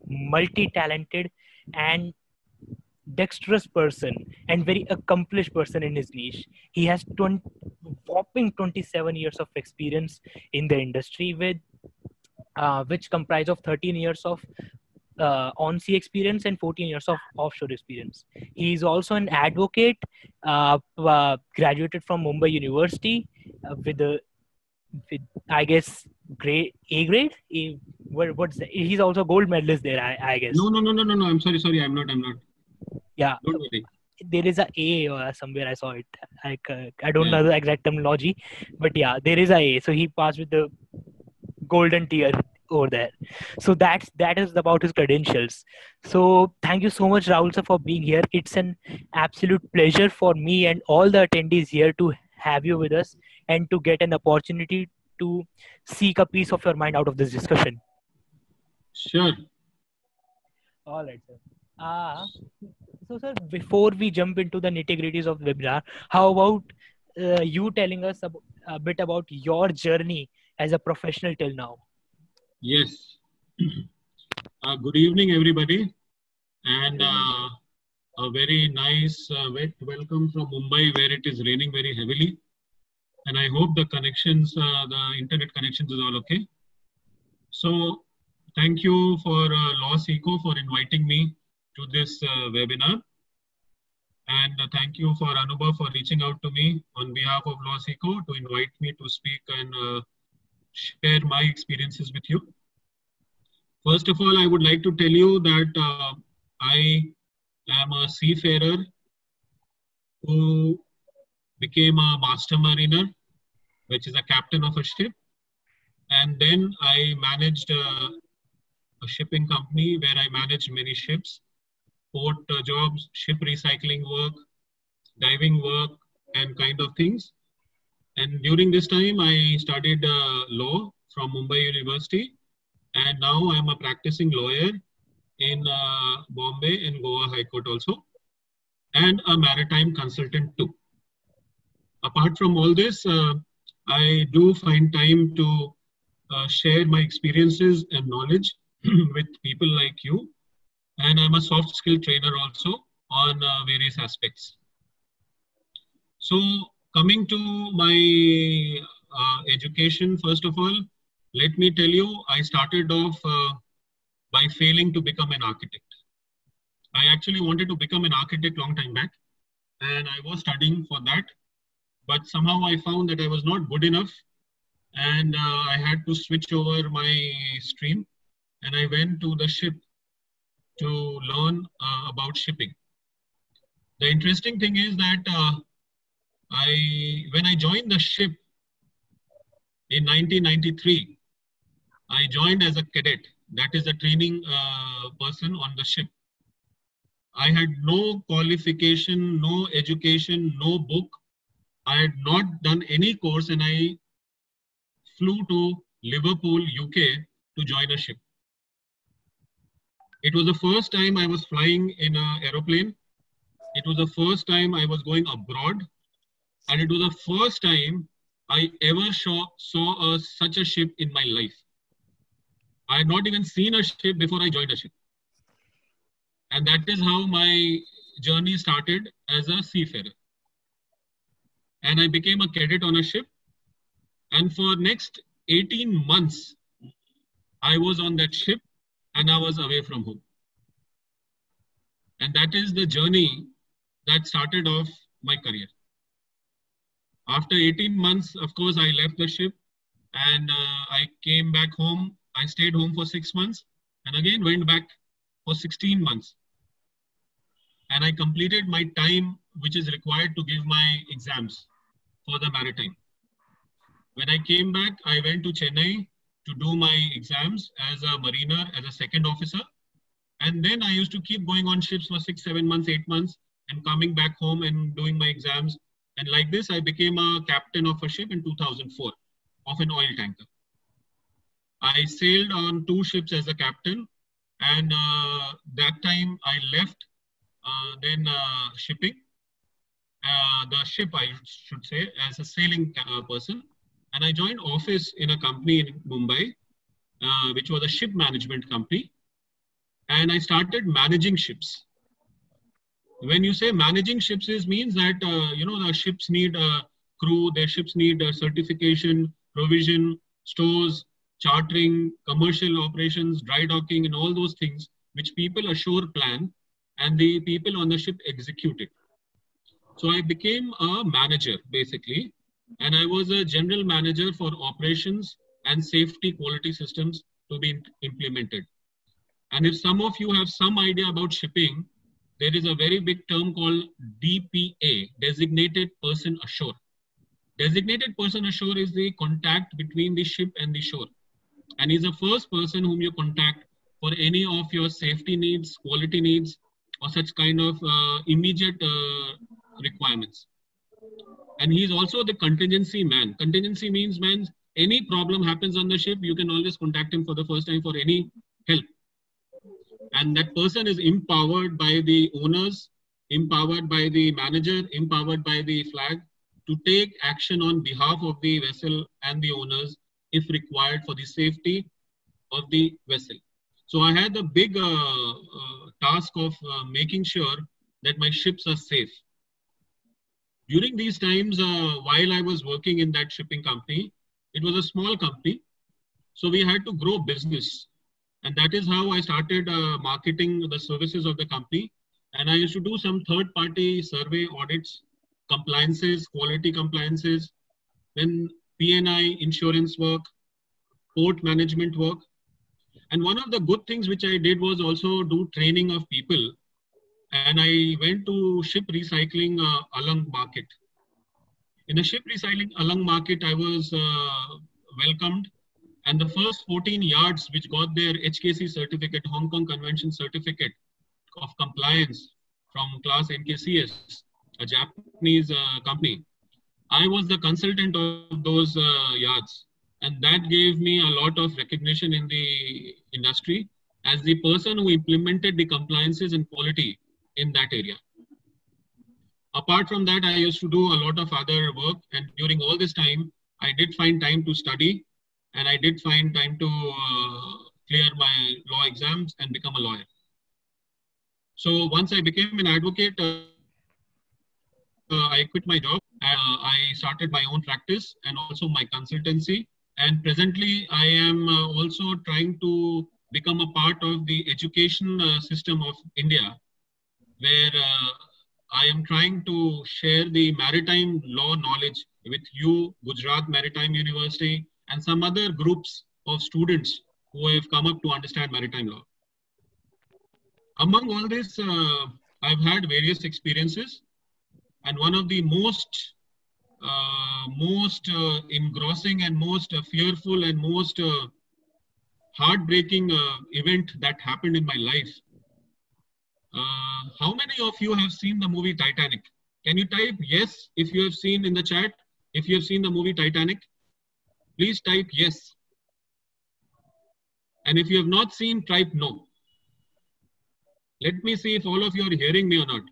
multi-talented and dexterous person and very accomplished person in his niche. He has whopping 27 years of experience in the industry, with which comprise of 13 years of on-sea experience and 14 years of offshore experience. He is also an advocate, graduated from Mumbai University with I guess grade A grade. What's that? He's also gold medalist there. I guess. No. I'm sorry. I'm not. Yeah. Don't worry. There is a A somewhere. I saw it. I don't know the exact terminology, but yeah, there is a A. So he passed with the golden tier over there. So that is about his credentials. So thank you so much, Rahul sir, for being here. It's an absolute pleasure for me and all the attendees here to have you with us and to get an opportunity to seek a piece of your mind out of this discussion. Sure. All right, sir. So, sir, before we jump into the nitty-gritties of the webinar, how about you telling us a bit about your journey as a professional till now? Yes. Good evening, everybody, and a very nice wet welcome from Mumbai, where it is raining very heavily. And I hope the connections, the internet connections is all okay. So thank you for LawSeco for inviting me to this webinar. And thank you for Anubhav for reaching out to me on behalf of LawSeco to invite me to speak and share my experiences with you. First of all, I would like to tell you that I am a seafarer who became a master mariner, which is a captain of a ship. And then I managed a shipping company where I managed many ships, port jobs, ship recycling work, diving work, and kind of things. And during this time, I studied law from Mumbai University. And now I'm a practicing lawyer in Bombay and Goa High Court also, and a maritime consultant too. Apart from all this, I do find time to share my experiences and knowledge with people like you. And I'm a soft skill trainer also on various aspects. So coming to my education, first of all, let me tell you, I started off by failing to become an architect. I actually wanted to become an architect long time back, and I was studying for that. But somehow I found that I was not good enough, and I had to switch over my stream, and I went to the ship to learn about shipping. The interesting thing is that when I joined the ship in 1993, I joined as a cadet, that is a training person on the ship. I had no qualification, no education, no book. I had not done any course, and I flew to Liverpool, UK to join a ship. It was the first time I was flying in an aeroplane. It was the first time I was going abroad. And it was the first time I ever saw such a ship in my life. I had not even seen a ship before I joined a ship. And that is how my journey started as a seafarer. And I became a cadet on a ship. And for next 18 months, I was on that ship and I was away from home. And that is the journey that started off my career. After 18 months, of course, I left the ship and I came back home. I stayed home for 6 months and again went back for 16 months. And I completed my time, which is required to give my exams for the maritime. When I came back, I went to Chennai to do my exams as a mariner, as a second officer. And then I used to keep going on ships for 6, 7 months, 8 months and coming back home and doing my exams. And like this, I became a captain of a ship in 2004 of an oil tanker. I sailed on 2 ships as a captain. And that time I left shipping, the ship I should say, as a sailing person. And I joined office in a company in Mumbai, which was a ship management company. and I started managing ships. When you say managing ships, means that the ships need a crew, their ships need a certification, provision, stores, chartering, commercial operations, dry docking, and all those things which people ashore plan and the people on the ship execute it. So I became a manager basically, and I was a general manager for operations and safety quality systems to be implemented. And if some of you have some idea about shipping, there is a very big term called DPA, Designated Person Ashore. Designated Person Ashore is the contact between the ship and the shore. And he's the first person whom you contact for any of your safety needs, quality needs, or such kind of immediate requirements. And he's also the contingency man. Contingency means any problem happens on the ship, you can always contact him for the first time for any help. And that person is empowered by the owners, empowered by the manager, empowered by the flag to take action on behalf of the vessel and the owners if required for the safety of the vessel. So I had the big task of making sure that my ships are safe. During these times, while I was working in that shipping company, it was a small company. So we had to grow business. And that is how I started marketing the services of the company. And I used to do some third-party survey audits, compliances, quality compliances, then P&I insurance work, port management work. And one of the good things which I did was also do training of people. And I went to ship recycling Alang market. In the ship recycling Alang market, I was welcomed. And the first 14 yards which got their HKC certificate, Hong Kong Convention certificate of compliance from class NKCS, a Japanese company, I was the consultant of those yards. And that gave me a lot of recognition in the industry as the person who implemented the compliances and quality in that area. Apart from that, I used to do a lot of other work. And during all this time, I did find time to study. And I did find time to clear my law exams and become a lawyer. So once I became an advocate, I quit my job. I started my own practice and also my consultancy. And presently, I am also trying to become a part of the education system of India, where I am trying to share the maritime law knowledge with you, Gujarat Maritime University, and some other groups of students who have come up to understand maritime law. Among all this, I've had various experiences, and one of the most engrossing and most fearful and most heartbreaking event that happened in my life. How many of you have seen the movie Titanic? Can you type yes if you have seen in the chat? If you have seen the movie Titanic? Please type yes. And if you have not seen, type no. Let me see if all of you are hearing me or not.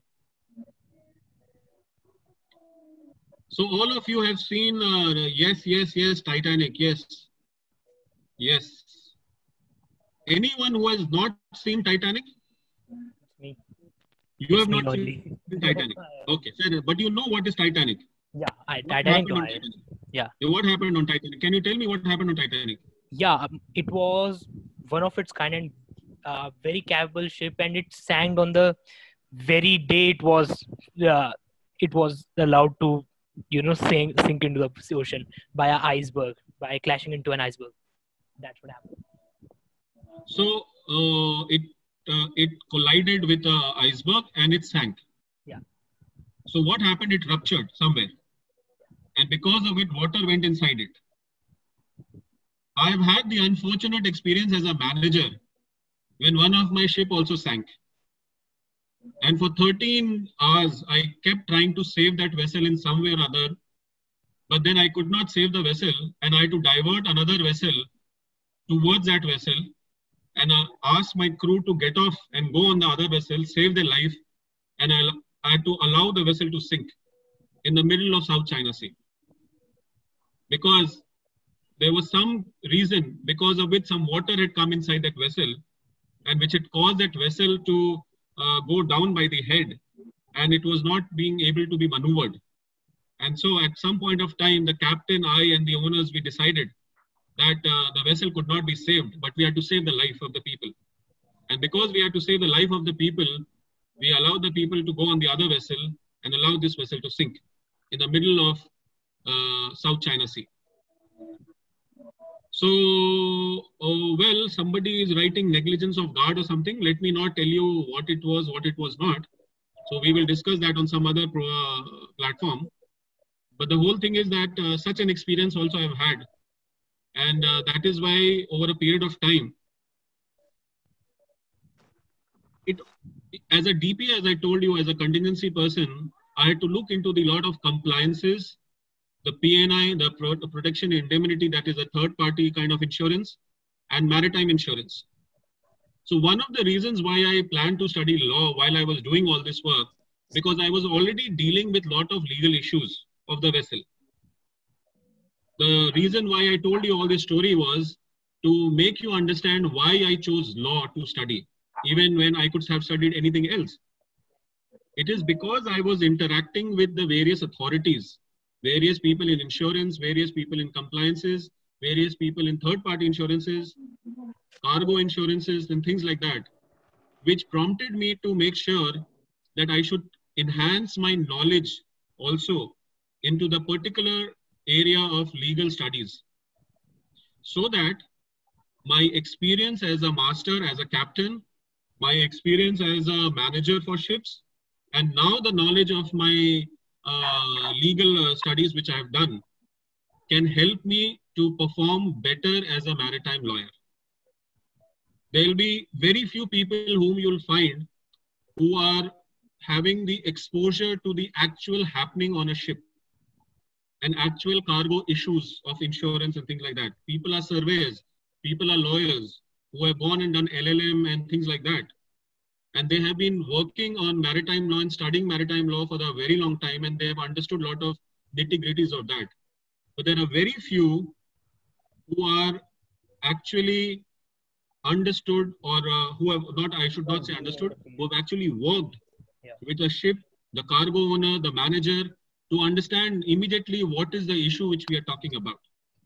So all of you have seen yes, yes, yes, Titanic, yes. Yes. Anyone who has not seen Titanic? Me. You have not seen Titanic. Okay, fair. But you know what is Titanic? Yeah, Titanic. Yeah. What happened on Titanic? Can you tell me what happened on Titanic? Yeah, it was one of its kind and very capable ship, and it sank on the very day it was allowed to, sink into the ocean by an iceberg, by clashing into an iceberg. That's what happened. So it collided with an iceberg and it sank. Yeah. So what happened? It ruptured somewhere. And because of it, water went inside it. I have had the unfortunate experience as a manager when one of my ship also sank. And for 13 hours, I kept trying to save that vessel in some way or other. But then I could not save the vessel, and I had to divert another vessel towards that vessel and ask my crew to get off and go on the other vessel, save their life. And I had to allow the vessel to sink in the middle of South China Sea. Because there was some reason because of which some water had come inside that vessel, and which had caused that vessel to go down by the head, and it was not being able to be maneuvered. And so at some point of time, the captain, I, and the owners, we decided that the vessel could not be saved, but we had to save the life of the people. And because we had to save the life of the people, we allowed the people to go on the other vessel and allowed this vessel to sink in the middle of South China Sea. So, well, somebody is writing negligence of guard or something. Let me not tell you what it was not. So we will discuss that on some other platform. But the whole thing is that such an experience also I've had. And that is why over a period of time, as a DP, as I told you, as a contingency person, I had to look into the lot of compliances, the PNI, the protection indemnity, that is a third party kind of insurance, and maritime insurance. So one of the reasons why I planned to study law while I was doing all this work, because I was already dealing with a lot of legal issues of the vessel. The reason why I told you all this story was to make you understand why I chose law to study, even when I could have studied anything else. It is because I was interacting with the various authorities, various people in insurance, various people in compliances, various people in third-party insurances, cargo insurances, and things like that, which prompted me to make sure that I should enhance my knowledge also into the particular area of legal studies, so that my experience as a master, as a captain, my experience as a manager for ships, and now the knowledge of my legal studies which I have done can help me to perform better as a maritime lawyer. There will be very few people whom you'll find who are having the exposure to the actual happening on a ship and actual cargo issues of insurance and things like that. People are surveyors, people are lawyers who have gone and done LLM and things like that. And they have been working on maritime law and studying maritime law for a very long time, and they have understood a lot of nitty-gritties of that. But there are very few who are actually understood, or who have not, I should not say understood, who have actually worked with a ship, the cargo owner, the manager, to understand immediately what is the issue which we are talking about.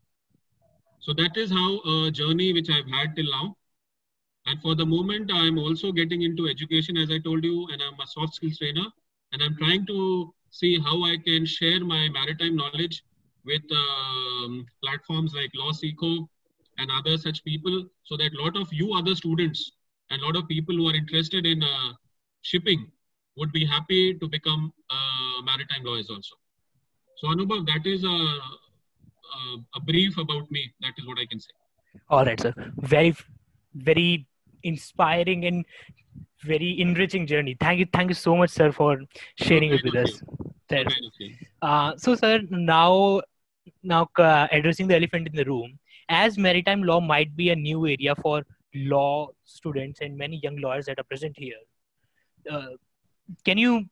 So that is how a journey which I've had till now. And for the moment, I'm also getting into education, as I told you, and I'm a soft skills trainer. And I'm trying to see how I can share my maritime knowledge with platforms like LawSeco and other such people, so that a lot of you other students and a lot of people who are interested in shipping would be happy to become maritime lawyers also. So Anubhav, that is a brief about me. That is what I can say. All right, sir. Very, very inspiring and very enriching journey. Thank you so much, sir, for sharing it with us. So, sir, now addressing the elephant in the room, as maritime law might be a new area for law students and many young lawyers that are present here. Can you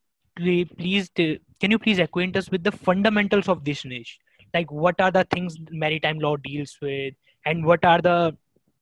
please acquaint us with the fundamentals of this niche? Like, what are the things maritime law deals with, and what are the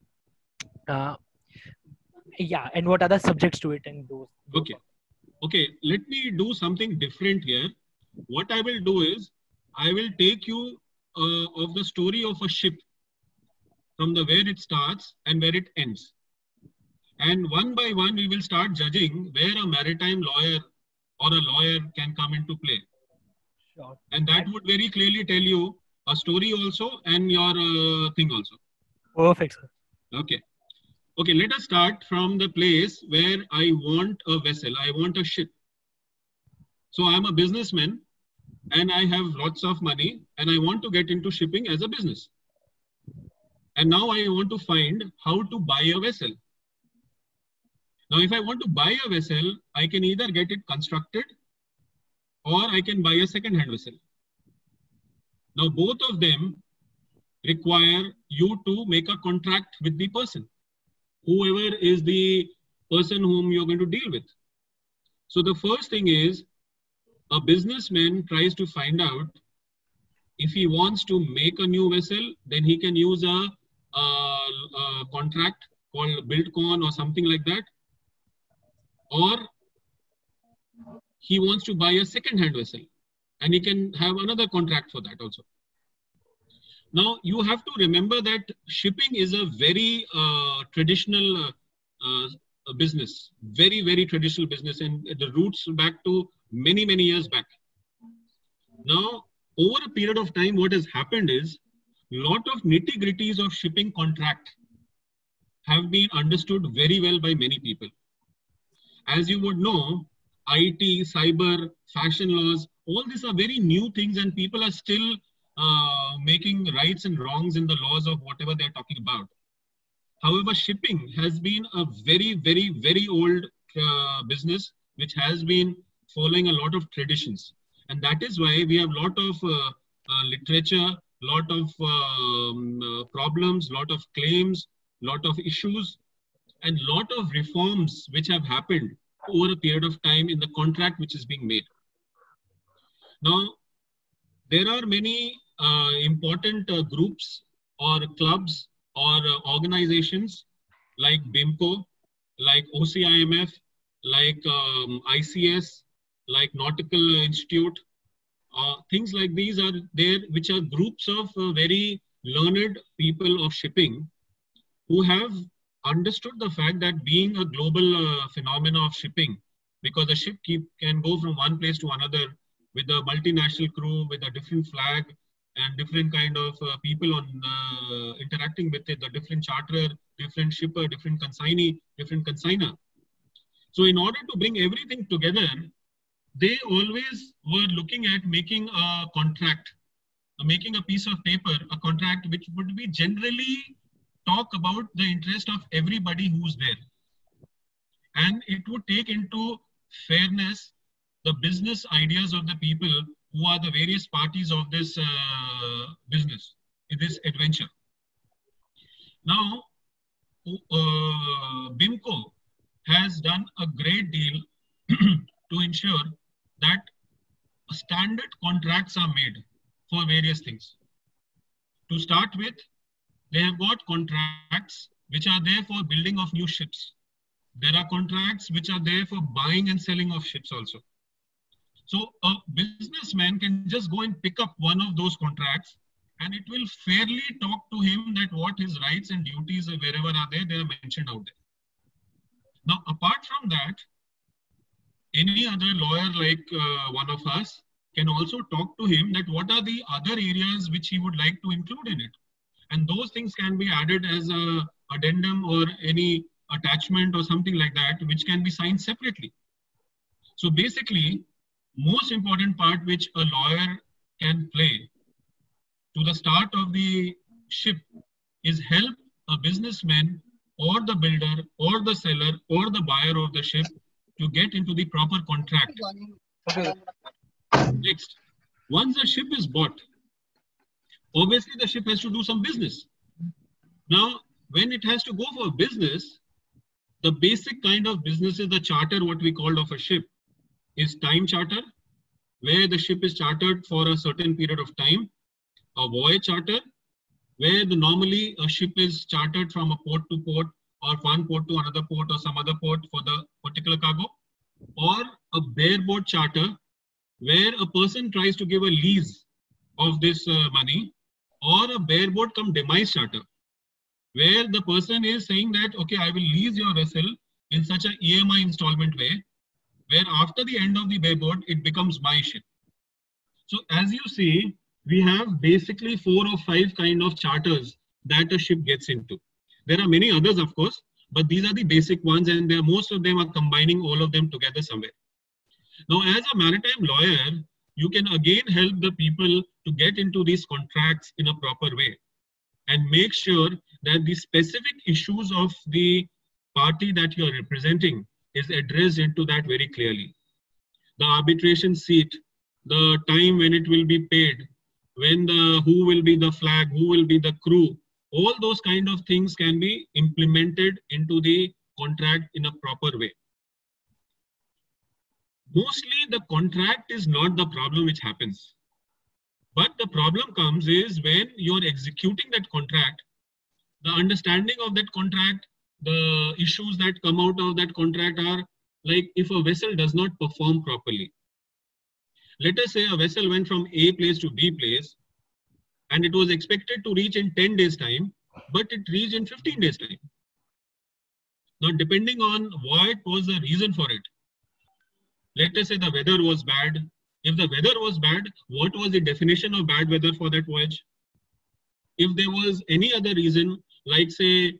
and what are the subjects to it, and those. Okay. Let me do something different here. What I will do is I will take you of the story of a ship from the where it starts and where it ends. And one by one, we will start judging where a maritime lawyer or a lawyer can come into play. Sure. And that would very clearly tell you a story also and your thing also. Perfect, sir. Okay, let us start from the place where I want a vessel, I want a ship. So I'm a businessman and I have lots of money and I want to get into shipping as a business. And now I want to find how to buy a vessel. Now, if I want to buy a vessel, I can either get it constructed or I can buy a second-hand vessel. Now, both of them require you to make a contract with the person, whoever is the person whom you're going to deal with. So the first thing is, a businessman tries to find out if he wants to make a new vessel, then he can use a contract called BuildCon or something like that, or he wants to buy a second-hand vessel, and he can have another contract for that also. Now, you have to remember that shipping is a very traditional business, very, very traditional business, and the roots back to many, many years back. Now, over a period of time, what has happened is a lot of nitty-gritties of shipping contract have been understood very well by many people. As you would know, IT, cyber, fashion laws, all these are very new things, and people are still making rights and wrongs in the laws of whatever they're talking about. However, shipping has been a very, very, very old business, which has been following a lot of traditions. And that is why we have a lot of literature, lot of problems, lot of claims, lot of issues, and lot of reforms which have happened over a period of time in the contract which is being made. Now, there are many important groups or clubs or organizations like BIMCO, like OCIMF, like ICS, like Nautical Institute. Things like these are there, which are groups of very learned people of shipping who have understood the fact that being a global phenomena of shipping, because a ship can go from one place to another with a multinational crew, with a different flag and different kind of people on interacting with it, the different charterer, different shipper, different consignee, different consigner. So in order to bring everything together, they always were looking at making a contract, making a piece of paper, a contract which would be generally talk about the interest of everybody who's there. And it would take into fairness the business ideas of the people who are the various parties of this business, this adventure. Now, BIMCO has done a great deal to ensure that standard contracts are made for various things. To start with, they have got contracts which are there for building of new ships. There are contracts which are there for buying and selling of ships also. So a businessman can just go and pick up one of those contracts, and it will fairly talk to him that what his rights and duties wherever are there, they are mentioned out there. Now, apart from that, any other lawyer like one of us can also talk to him that what are the other areas which he would like to include in it. And those things can be added as a addendum or any attachment or something like that, which can be signed separately. So basically, most important part which a lawyer can play to the start of the ship is help a businessman or the builder or the seller or the buyer of the ship to get into the proper contract. Next, once the ship is bought, obviously the ship has to do some business. Now, when it has to go for business, the basic kind of business is the charter, what we called of a ship, is time charter, where the ship is chartered for a certain period of time. A voyage charter, where normally a ship is chartered from a port to port, or one port to another port, or some other port for the particular cargo. Or a bareboat charter, where a person tries to give a lease of this money. Or a bareboat cum demise charter, where the person is saying that, okay, I will lease your vessel in such an EMI installment way, where after the end of the bareboat, it becomes my ship. So as you see, we have basically 4 or 5 kind of charters that a ship gets into. There are many others, of course, but these are the basic ones, and most of them are combining all of them together somewhere. Now, as a maritime lawyer, you can again help the people to get into these contracts in a proper way and make sure that the specific issues of the party that you are representing is addressed into that very clearly. The arbitration seat, the time when it will be paid, who will be the flag, who will be the crew, all those kind of things can be implemented into the contract in a proper way. Mostly the contract is not the problem which happens. But the problem comes is when you're executing that contract, the understanding of that contract the issues that come out of that contract are like if a vessel does not perform properly. Let us say a vessel went from A place to B place and it was expected to reach in 10 days time, but it reached in 15 days time. Now, depending on what was the reason for it, let us say the weather was bad. If the weather was bad, what was the definition of bad weather for that voyage? If there was any other reason, like say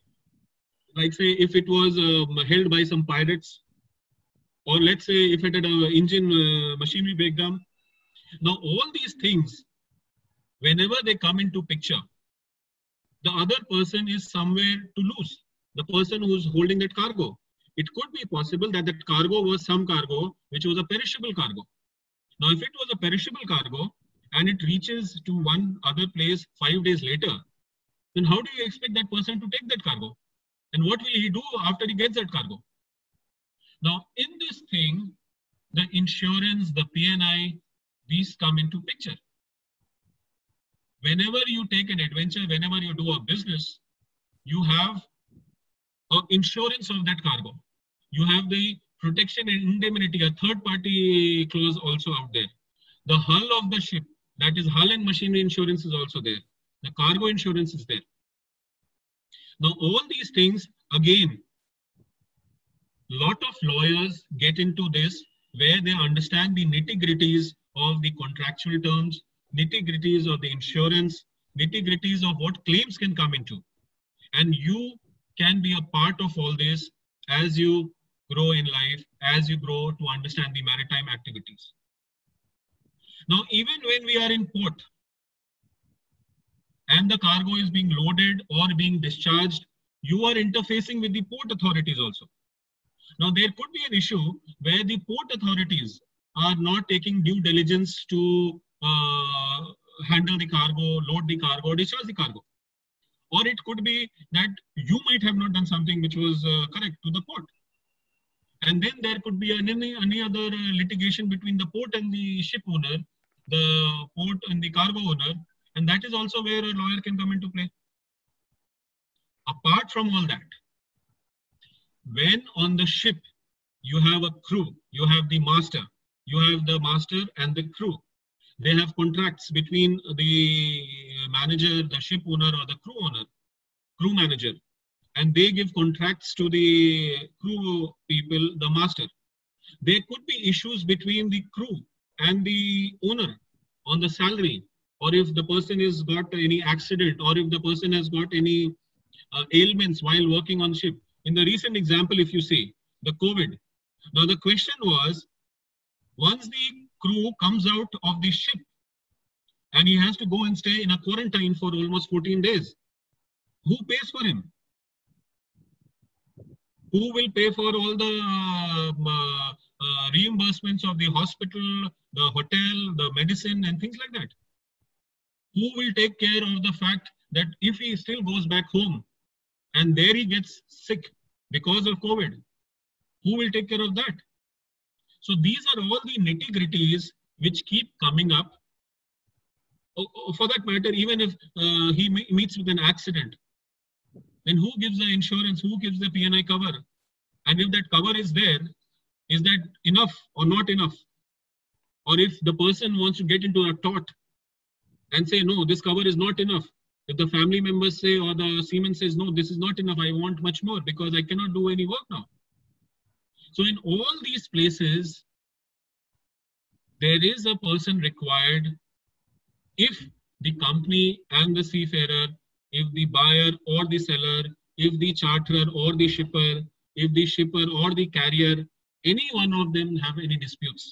if it was held by some pirates, or let's say if it had an engine machinery breakdown. Now, all these things, whenever they come into picture, the other person is somewhere to lose. The person who's holding that cargo. It could be possible that that cargo was some cargo which was a perishable cargo. Now, if it was a perishable cargo and it reaches to one other place 5 days later, then how do you expect that person to take that cargo? And what will he do after he gets that cargo? Now, in this thing, the insurance, the P&I, these come into picture. Whenever you take an adventure, whenever you do a business, you have an insurance of that cargo. You have the protection and indemnity, a third-party clause also out there. The hull of the ship, that is hull and machinery insurance is also there. The cargo insurance is there. Now, all these things, again, lot of lawyers get into this where they understand the nitty-gritties of the contractual terms, nitty-gritties of the insurance, nitty-gritties of what claims can come into. And you can be a part of all this as you grow in life, as you grow to understand the maritime activities. Now, even when we are in port and the cargo is being loaded or being discharged, you are interfacing with the port authorities also. Now, there could be an issue where the port authorities are not taking due diligence to handle the cargo, load the cargo, discharge the cargo. Or it could be that you might have not done something which was correct to the port. And then there could be any other litigation between the port and the ship owner, the port and the cargo owner. And that is also where a lawyer can come into play. Apart from all that, when on the ship, you have a crew, you have the master and the crew. They have contracts between the manager, the ship owner or the crew manager. And they give contracts to the crew people, the master. There could be issues between the crew and the owner on the salary, or if the person has got any accident, or if the person has got any ailments while working on ship. In the recent example, if you say the COVID. Now the question was, once the crew comes out of the ship and he has to go and stay in a quarantine for almost 14 days, who pays for him? Who will pay for all the reimbursements of the hospital, the hotel, the medicine and things like that? Who will take care of the fact that if he still goes back home and there he gets sick because of COVID, who will take care of that? So these are all the nitty-gritties which keep coming up. For that matter, even if he meets with an accident, then who gives the insurance? Who gives the P&I cover? And if that cover is there, is that enough or not enough? Or if the person wants to get into a tort and say, no, this cover is not enough. If the family members say, or the seaman says, no, this is not enough, I want much more because I cannot do any work now. So in all these places, there is a person required if the company and the seafarer, if the buyer or the seller, if the charterer or the shipper, if the shipper or the carrier, any one of them have any disputes.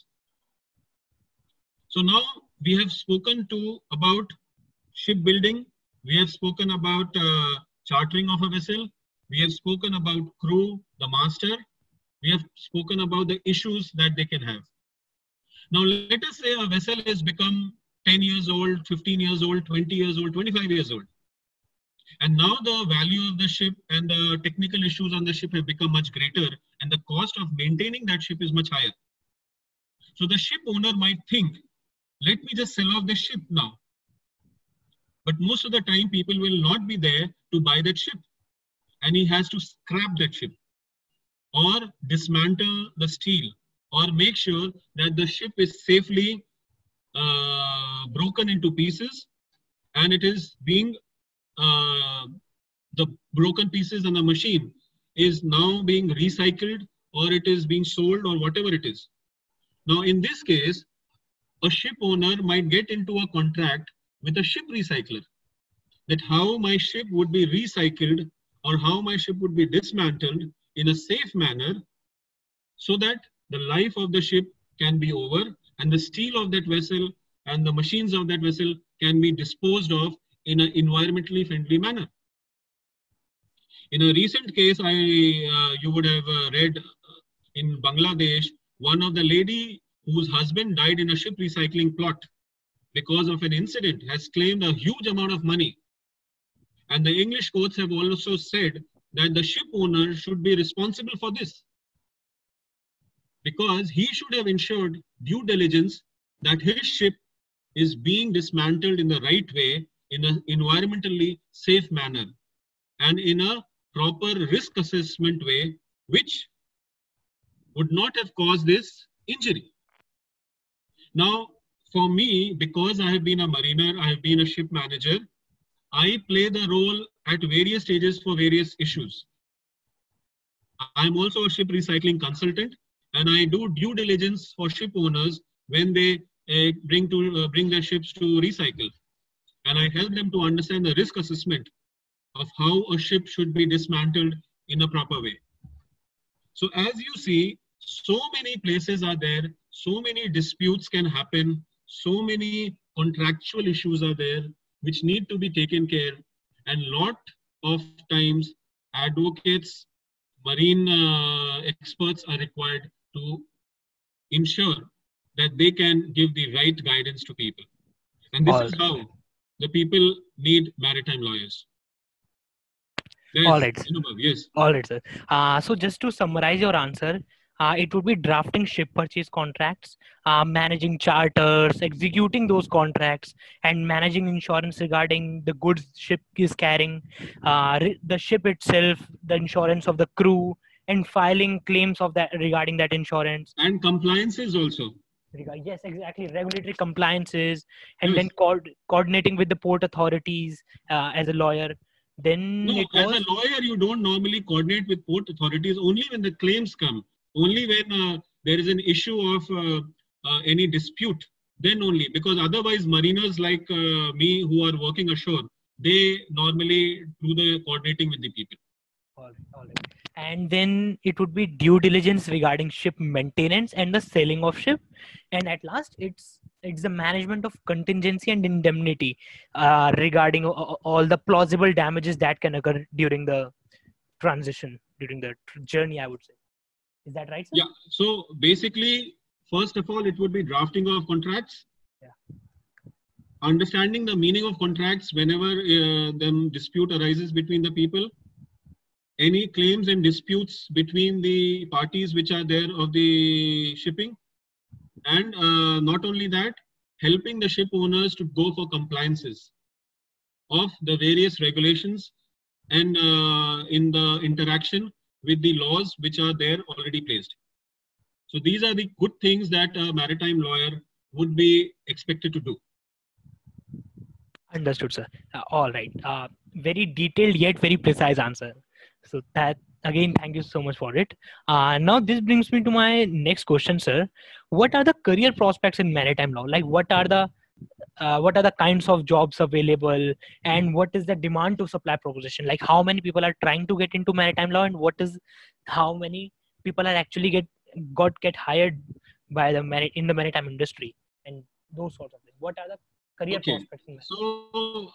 So now we have spoken about shipbuilding. We have spoken about chartering of a vessel. We have spoken about crew, the master. We have spoken about the issues that they can have. Now, let us say a vessel has become 10 years old, 15 years old, 20 years old, 25 years old. And now the value of the ship and the technical issues on the ship have become much greater and the cost of maintaining that ship is much higher. So the ship owner might think, let me just sell off the ship now. But most of the time, people will not be there to buy that ship. and he has to scrap that ship or dismantle the steel or make sure that the ship is safely broken into pieces, and it is being the broken pieces on the machine is now being recycled, or it is being sold, or whatever it is. Now, in this case, a ship owner might get into a contract with a ship recycler that how my ship would be recycled or how my ship would be dismantled in a safe manner so that the life of the ship can be over and the steel of that vessel and the machines of that vessel can be disposed of in an environmentally friendly manner. In a recent case, you would have read in Bangladesh, one of the lady whose husband died in a ship recycling plot because of an incident has claimed a huge amount of money. And the English courts have also said that the ship owner should be responsible for this, because he should have ensured due diligence that his ship is being dismantled in the right way, in an environmentally safe manner, and in a proper risk assessment way, which would not have caused this injury. Now, for me, because I have been a mariner, I have been a ship manager, I play the role at various stages for various issues. I'm also a ship recycling consultant, and I do due diligence for ship owners when they bring their ships to recycle. And I help them to understand the risk assessment of how a ship should be dismantled in a proper way. So as you see, so many places are there, so many disputes can happen, so many contractual issues are there which need to be taken care, and lot of times advocates, marine experts are required to ensure that they can give the right guidance to people. And this is how the people need maritime lawyers. All right. Yes. All right, sir. So just to summarize your answer, it would be drafting ship purchase contracts, managing charters, executing those contracts, and managing insurance regarding the goods ship is carrying, the ship itself, the insurance of the crew, and filing claims of that regarding that insurance. And compliances also. Yes, exactly. Regulatory compliances, and then coordinating with the port authorities as a lawyer. Then no, as a lawyer, you don't normally coordinate with port authorities only when the claims come, only when there is an issue of any dispute, then only, because otherwise mariners like me who are working ashore, they normally do the coordinating with the people. All right. And then it would be due diligence regarding ship maintenance and the selling of ship. And at last, it's the management of contingency and indemnity regarding all the plausible damages that can occur during the transition, during the journey, I would say. Is that right, sir? Yeah. So basically, first of all, it would be drafting of contracts. Yeah. Understanding the meaning of contracts whenever the dispute arises between the people. Any claims and disputes between the parties which are there of the shipping. And not only that, helping the ship owners to go for compliances of the various regulations and in the interaction with the laws which are there already placed. So these are the good things that a maritime lawyer would be expected to do. Understood, sir. All right. Very detailed yet very precise answer. So that, again, thank you so much for it. Now this brings me to my next question, sir. What are the career prospects in maritime law? Like what are the kinds of jobs available, and what is the demand to supply proposition? Like how many people are trying to get into maritime law, and how many people are actually get hired by in the maritime industry, and those sorts of things. What are the career prospects in maritime? So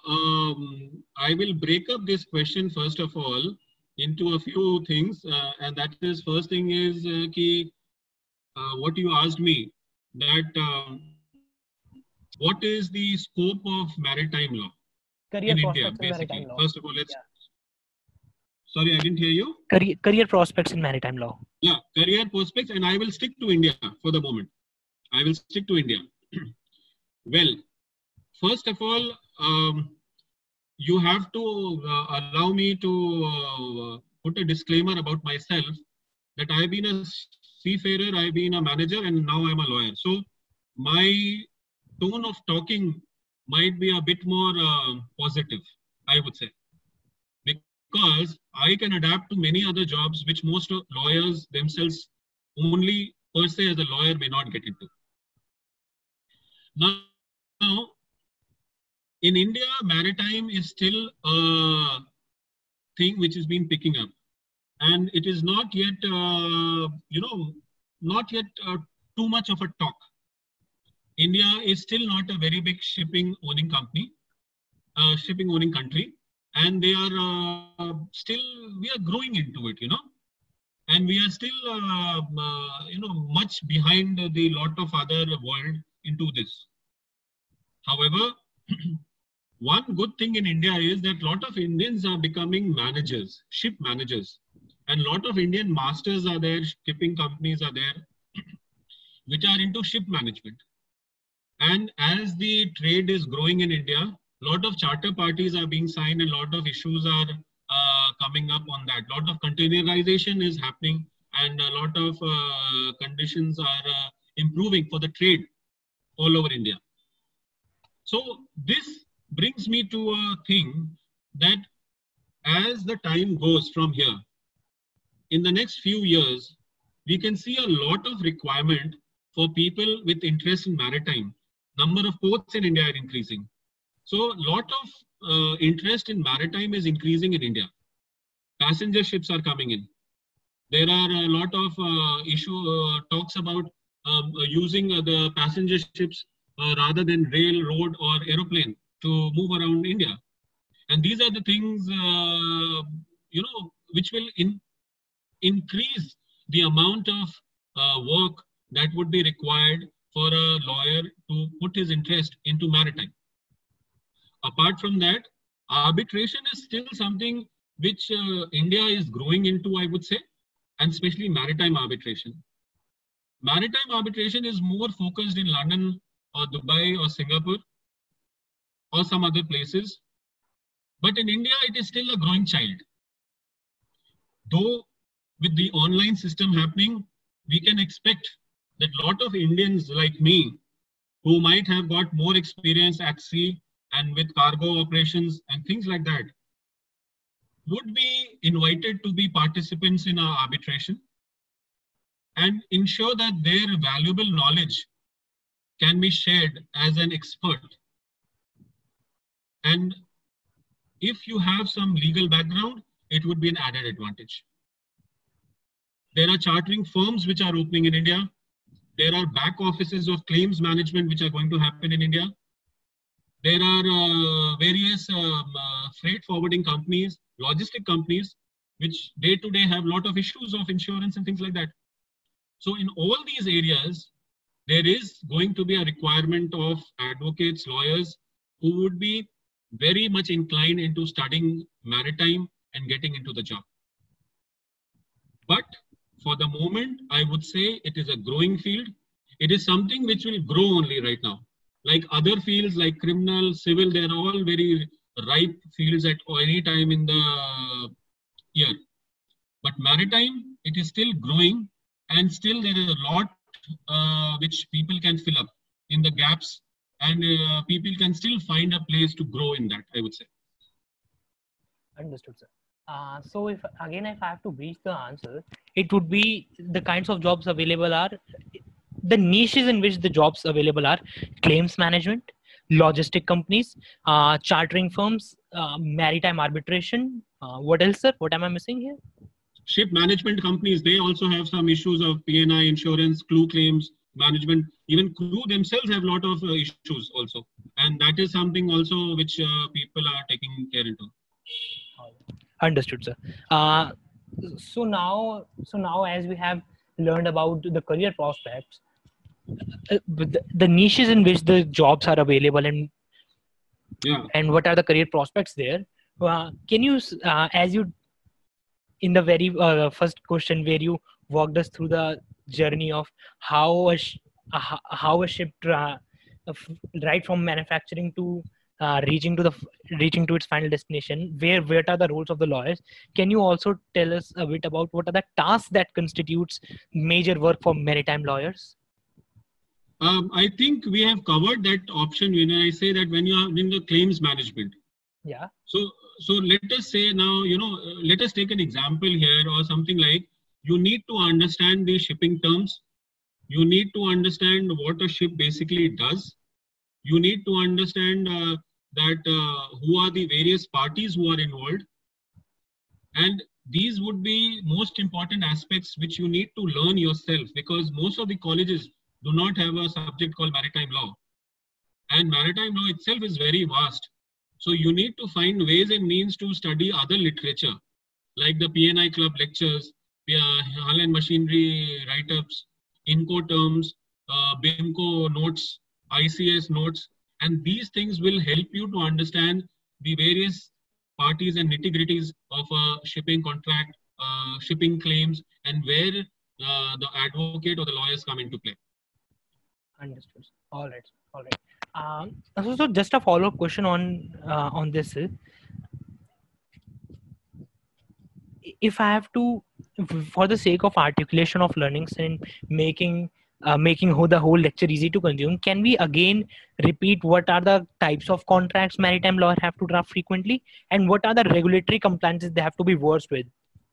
I will break up this question first of all into a few things, and that is, first thing is what you asked me, that what is the scope of maritime law in India, basically. First of all, let's. Yeah. Sorry, I didn't hear you. Career prospects in maritime law. Yeah, career prospects, and I will stick to India for the moment. I will stick to India. Well, first of all, you have to allow me to put a disclaimer about myself that I've been a seafarer, I've been a manager, and now I'm a lawyer. So my tone of talking might be a bit more positive, I would say, because I can adapt to many other jobs which most lawyers themselves only per se as a lawyer may not get into. Now, in India, maritime is still a thing which has been picking up, and it is not yet, not yet too much of a talk. India is still not a very big shipping owning country, and they are we are growing into it, and we are still, much behind the lot of other world into this. However, one good thing in India is that a lot of Indians are becoming managers, ship managers, and a lot of Indian masters are there, shipping companies are there, which are into ship management. And as the trade is growing in India, a lot of charter parties are being signed, and a lot of issues are coming up on that. A lot of containerization is happening, and a lot of conditions are improving for the trade all over India. So this brings me to a thing that as the time goes from here, in the next few years, we can see a lot of requirement for people with interest in maritime. Number of ports in India are increasing. So a lot of interest in maritime is increasing in India. Passenger ships are coming in. There are a lot of talks about using the passenger ships rather than rail, road, or aeroplane to move around India. And these are the things, which will increase the amount of work that would be required for a lawyer to put his interest into maritime. Apart from that, arbitration is still something which India is growing into, I would say, and especially maritime arbitration. Maritime arbitration is more focused in London or Dubai or Singapore or some other places. But in India, it is still a growing child. Though with the online system happening, we can expect that a lot of Indians like me, who might have got more experience at sea and with cargo operations and things like that, would be invited to be participants in our arbitration and ensure that their valuable knowledge can be shared as an expert. And if you have some legal background, it would be an added advantage. There are chartering firms which are opening in India. There are back offices of claims management which are going to happen in India. There are various freight forwarding companies, logistic companies, which day to day have a lot of issues of insurance and things like that. So in all these areas, there is going to be a requirement of advocates, lawyers, who would be very much inclined into studying maritime and getting into the job. But for the moment, I would say it is a growing field. It is something which will grow only right now. Like other fields like criminal, civil, they are all very ripe fields at any time in the year. But maritime, it is still growing, and still there is a lot which people can fill up in the gaps, and people can still find a place to grow in that, I would say. Understood, sir. So if I have to reach the answer, it would be the kinds of jobs available are the niches in which the jobs available are claims management, logistic companies, chartering firms, maritime arbitration. What else, sir? What am I missing here? Ship management companies, they also have some issues of P&I insurance, crew claims management. Even crew themselves have a lot of issues also. And that is something also which people are taking care into. Understood, sir. So now as we have learned about the career prospects, the niches in which the jobs are available, and what are the career prospects there, can you, as you in the very first question where you walked us through the journey of how a ship right from manufacturing to reaching to its final destination, what are the roles of the lawyers? Can you also tell us a bit about what are the tasks that constitutes major work for maritime lawyers? I think we have covered that option when I say that when you are in the claims management. Yeah. So let us say now, let us take an example here or something like you need to understand the shipping terms. You need to understand what a ship basically does. You need to understand who are the various parties who are involved. And these would be most important aspects which you need to learn yourself, because most of the colleges do not have a subject called maritime law. And maritime law itself is very vast. So you need to find ways and means to study other literature, like the P&I Club lectures, Hull and Machinery write-ups, Incoterms, BIMCO notes, ICS notes, and these things will help you to understand the various parties and nitty-gritties of a shipping contract, shipping claims, and where the advocate or the lawyers come into play. Understood. All right. So just a follow-up question on this. If I have to, for the sake of articulation of learnings and making the whole lecture easy to consume, can we again repeat what are the types of contracts maritime law have to draft frequently, and what are the regulatory compliances they have to be versed with?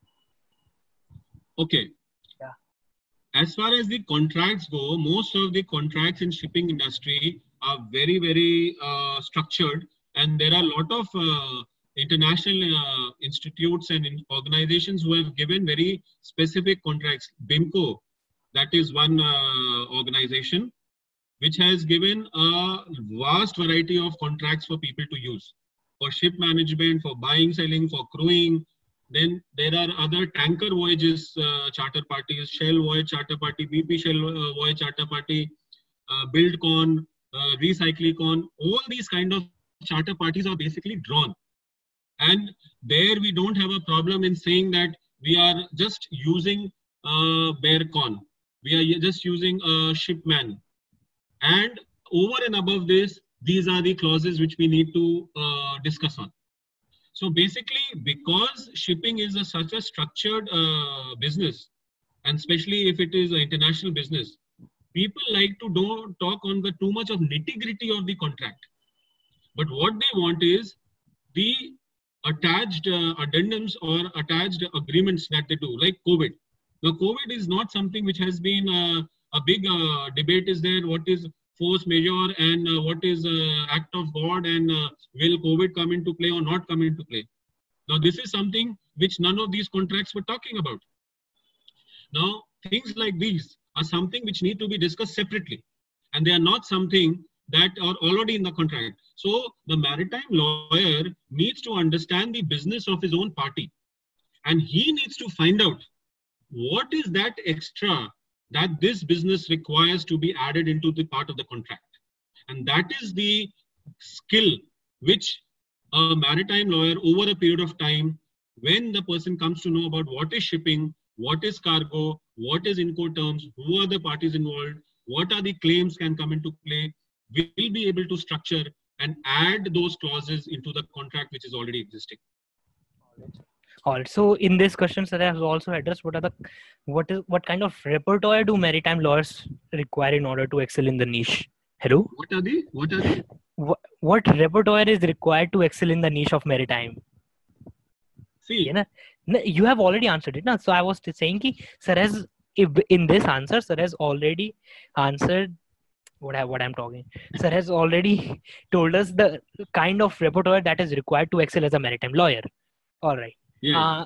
Okay. Yeah. As far as the contracts go, most of the contracts in shipping industry are very, very structured, and there are a lot of international institutes and organizations who have given very specific contracts. BIMCO, that is one organization which has given a vast variety of contracts for people to use for ship management, for buying, selling, for crewing. Then there are other tanker voyages charter parties, Shell Voyage Charter Party, BP Shell Voyage Charter Party, BuildCon, Recyclicon. All these kind of charter parties are basically drawn. And there we don't have a problem in saying that we are just using BearCon. We are just using a shipman. And over and above this, these are the clauses which we need to discuss on. So basically, because shipping is such a structured business, and especially if it is an international business, people like to don't talk on the too much of nitty-gritty of the contract. But what they want is the attached addendums or attached agreements that they do, like COVID. Now, COVID is not something which has been a big debate is there. What is force majeure and what is act of God, and will COVID come into play or not come into play? Now, this is something which none of these contracts were talking about. Now, things like these are something which need to be discussed separately, and they are not something that are already in the contract. So the maritime lawyer needs to understand the business of his own party, and he needs to find out what is that extra that this business requires to be added into the part of the contract. And that is the skill which a maritime lawyer over a period of time, when the person comes to know about what is shipping, what is cargo, what is Incoterms, who are the parties involved, what are the claims can come into play, will be able to structure and add those clauses into the contract which is already existing. All right. So in this question, sir, I have also addressed what kind of repertoire do maritime lawyers require in order to excel in the niche? Hello. What are the? What repertoire is required to excel in the niche of maritime? See, you have already answered it. So I was saying ki, sir has, in this answer, sir has already answered what I'm talking. Sir has already told us the kind of repertoire that is required to excel as a maritime lawyer. All right. Yeah.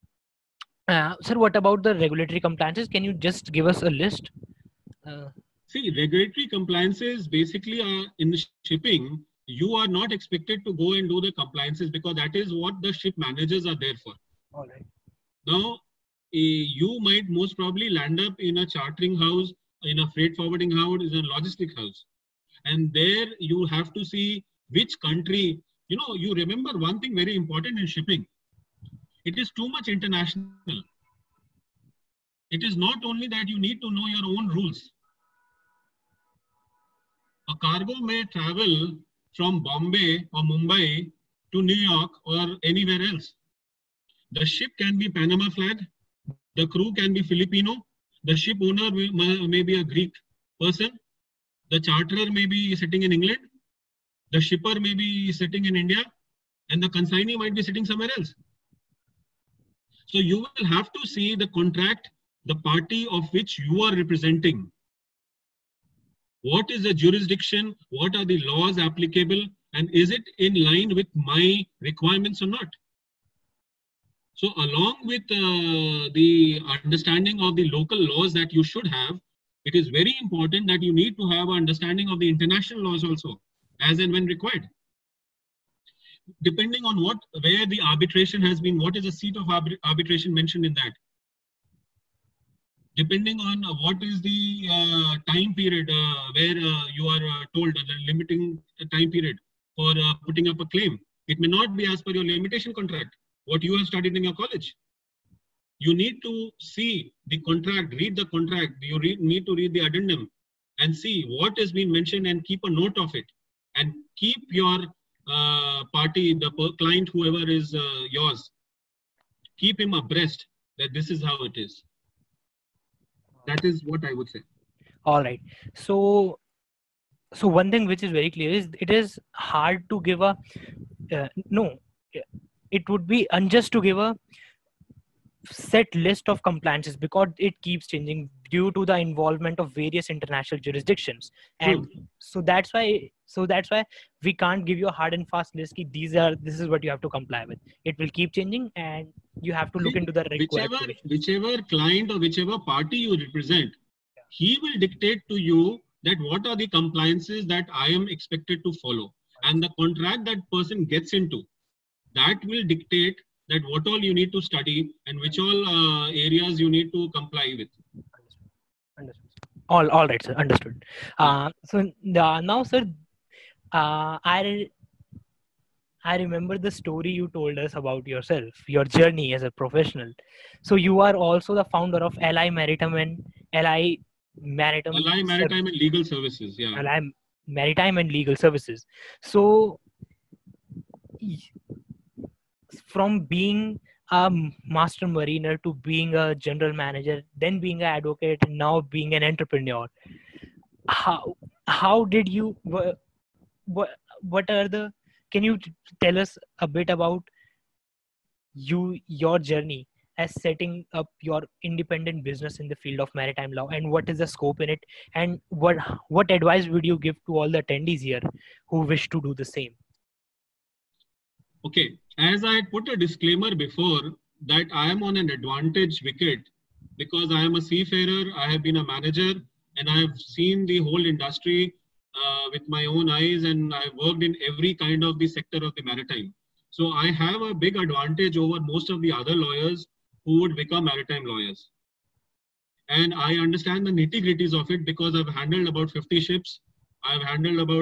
Sir, what about the regulatory compliances? Can you just give us a list? See, regulatory compliances basically are in the shipping. You are not expected to go and do the compliances because that is what the ship managers are there for. All right. Now, you might most probably land up in a chartering house, in a freight forwarding house, in a logistic house. And there you have to see which country, you remember one thing very important in shipping. It is too much international. It is not only that you need to know your own rules. A cargo may travel from Bombay or Mumbai to New York or anywhere else. The ship can be Panama flag. The crew can be Filipino. The ship owner may be a Greek person. The charterer may be sitting in England. The shipper may be sitting in India. And the consignee might be sitting somewhere else. So you will have to see the contract, the party of which you are representing. What is the jurisdiction? What are the laws applicable? And is it in line with my requirements or not? So along with the understanding of the local laws that you should have, it is very important that you need to have an understanding of the international laws also, as and when required. Depending on where the arbitration has been, what is the seat of arbitration mentioned in that? Depending on what is the time period where you are told the limiting time period for putting up a claim. It may not be as per your limitation contract, what you have studied in your college. You need to see the contract, read the contract, you need to read the addendum and see what has been mentioned and keep a note of it. And keep your party, the client, whoever is yours, keep him abreast that this is how it is. That is what I would say. All right. So one thing which is very clear is it is hard to give a it would be unjust to give a set list of compliances because it keeps changing due to the involvement of various international jurisdictions. And so that's why we can't give you a hard and fast list. This is what you have to comply with. It will keep changing and you have to look into the required whichever client or whichever party you represent, he will dictate to you that what are the compliances that I am expected to follow. And the contract that person gets into, that will dictate that what all you need to study and which all areas you need to comply with. Understood. All right, sir. Understood. So now, sir, I remember the story you told us about yourself, your journey as a professional. So you are also the founder of LI Maritime and Legal Services. Yeah. LI Maritime and Legal Services. So from being a master mariner to being a general manager, then being an advocate, and now being an entrepreneur, how did you? What are the? Can you tell us a bit about your journey as setting up your independent business in the field of maritime law, and what is the scope in it, and what advice would you give to all the attendees here who wish to do the same? Okay, as I put a disclaimer before that I am on an advantage wicket because I am a seafarer, I have been a manager, and I have seen the whole industry with my own eyes, and I've worked in every kind of the sector of the maritime. So I have a big advantage over most of the other lawyers who would become maritime lawyers. And I understand the nitty-gritties of it because I've handled about 50 ships. I've handled about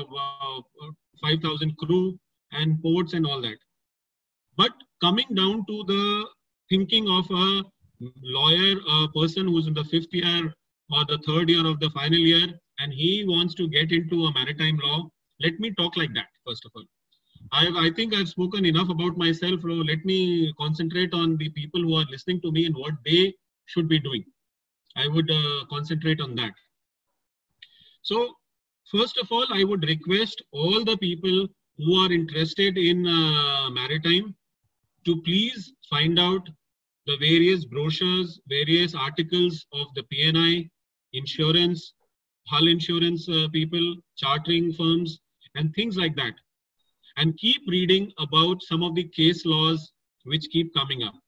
5,000 crew and ports and all that. But coming down to the thinking of a lawyer, a person who's in the 5th year or the 3rd year of the final year, and he wants to get into a maritime law, let me talk like that, first of all. I think I've spoken enough about myself. Let me concentrate on the people who are listening to me and what they should be doing. I would concentrate on that. So, first of all, I would request all the people who are interested in maritime to please find out the various brochures, various articles of the P&I, insurance, hull insurance people, chartering firms, and things like that. And keep reading about some of the case laws which keep coming up.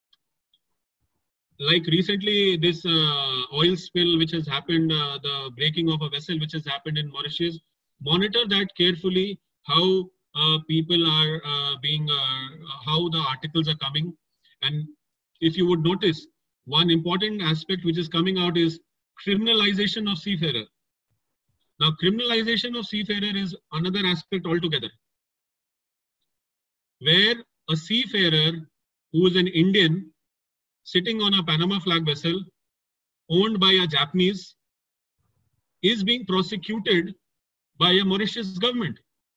Like recently, this oil spill which has happened, the breaking of a vessel which has happened in Mauritius, monitor that carefully, how people are how the articles are coming. And if you would notice, one important aspect which is coming out is criminalization of seafarer. Now, criminalization of seafarer is another aspect altogether, where a seafarer who is an Indian sitting on a Panama flag vessel owned by a Japanese is being prosecuted by a Mauritius government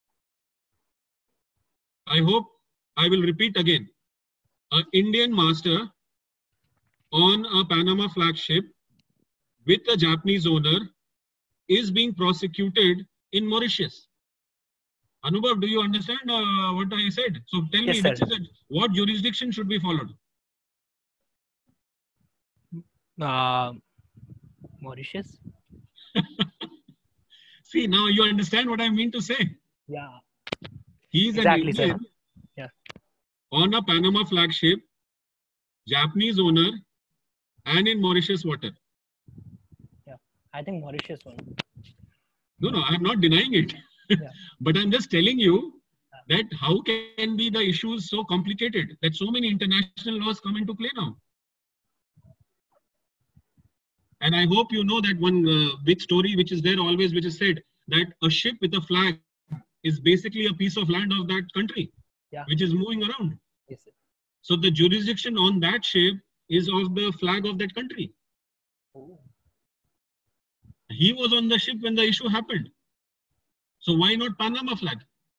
I hope I will repeat again. An Indian master on a Panama flagship with a Japanese owner is being prosecuted in Mauritius. Anubhav, do you understand what I said? So tell Yes, me, sir. which is it? What jurisdiction should be followed? Mauritius. See, now you understand what I mean to say. Yeah. He's Exactly, an sir. Indian Yeah. on a Panama flagship, Japanese owner, and in Mauritius water. Yeah. I think Mauritius one. No, I'm not denying it. Yeah. But I'm just telling you that how can be the issues so complicated that so many international laws come into play now. And I hope you know that one big story which is there always, which is said that a ship with a flag is basically a piece of land of that country, Yeah. which is moving around. Yes, sir. So the jurisdiction on that ship is of the flag of that country. Oh. He was on the ship when the issue happened. So why not Panama flag?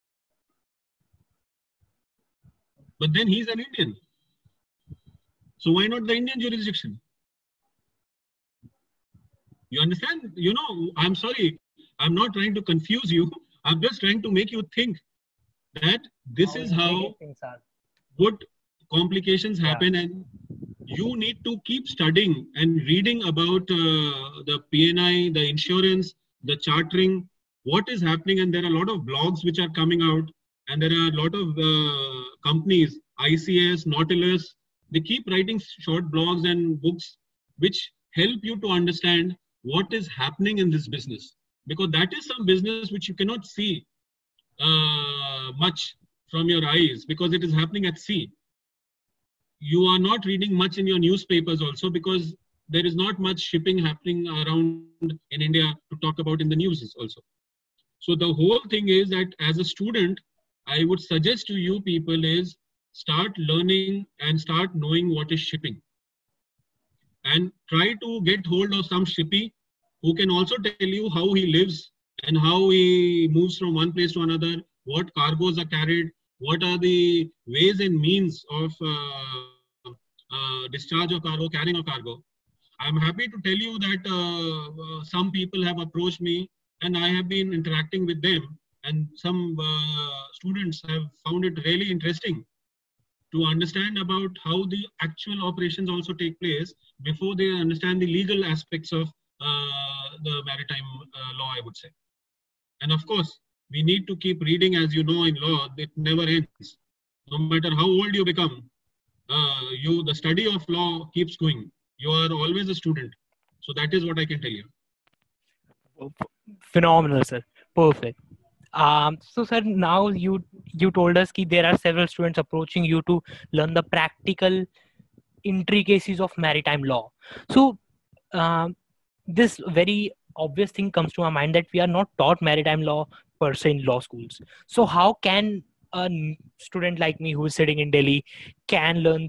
But then he's an Indian. So why not the Indian jurisdiction? You understand? You know, I'm sorry. I'm not trying to confuse you. I'm just trying to make you think that this is how things are. good complications happen, and you need to keep studying and reading about the P&I, the insurance, the chartering, what is happening. And there are a lot of blogs which are coming out, and there are a lot of companies, ICS, Nautilus, they keep writing short blogs and books which help you to understand what is happening in this business, because that is some business which you cannot see much from your eyes because it is happening at sea. You are not reading much in your newspapers also because there is not much shipping happening around in India to talk about in the news also. So the whole thing is that as a student, I would suggest to you people is start learning and start knowing what is shipping. And try to get hold of some shippy who can also tell you how he lives and how he moves from one place to another, what cargoes are carried, what are the ways and means of discharge of cargo, carrying of cargo. I'm happy to tell you that some people have approached me and I have been interacting with them, and some students have found it really interesting to understand about how the actual operations also take place before they understand the legal aspects of the maritime law, I would say. And of course, we need to keep reading. As you know, in law, it never ends. No matter how old you become, the study of law keeps going. You are always a student. So that is what I can tell you. Phenomenal, sir. Perfect. So sir, now you told us that there are several students approaching you to learn the practical intricacies of maritime law. So this very obvious thing comes to my mind that we are not taught maritime law per se in law schools. So how can a student like me who is sitting in Delhi can learn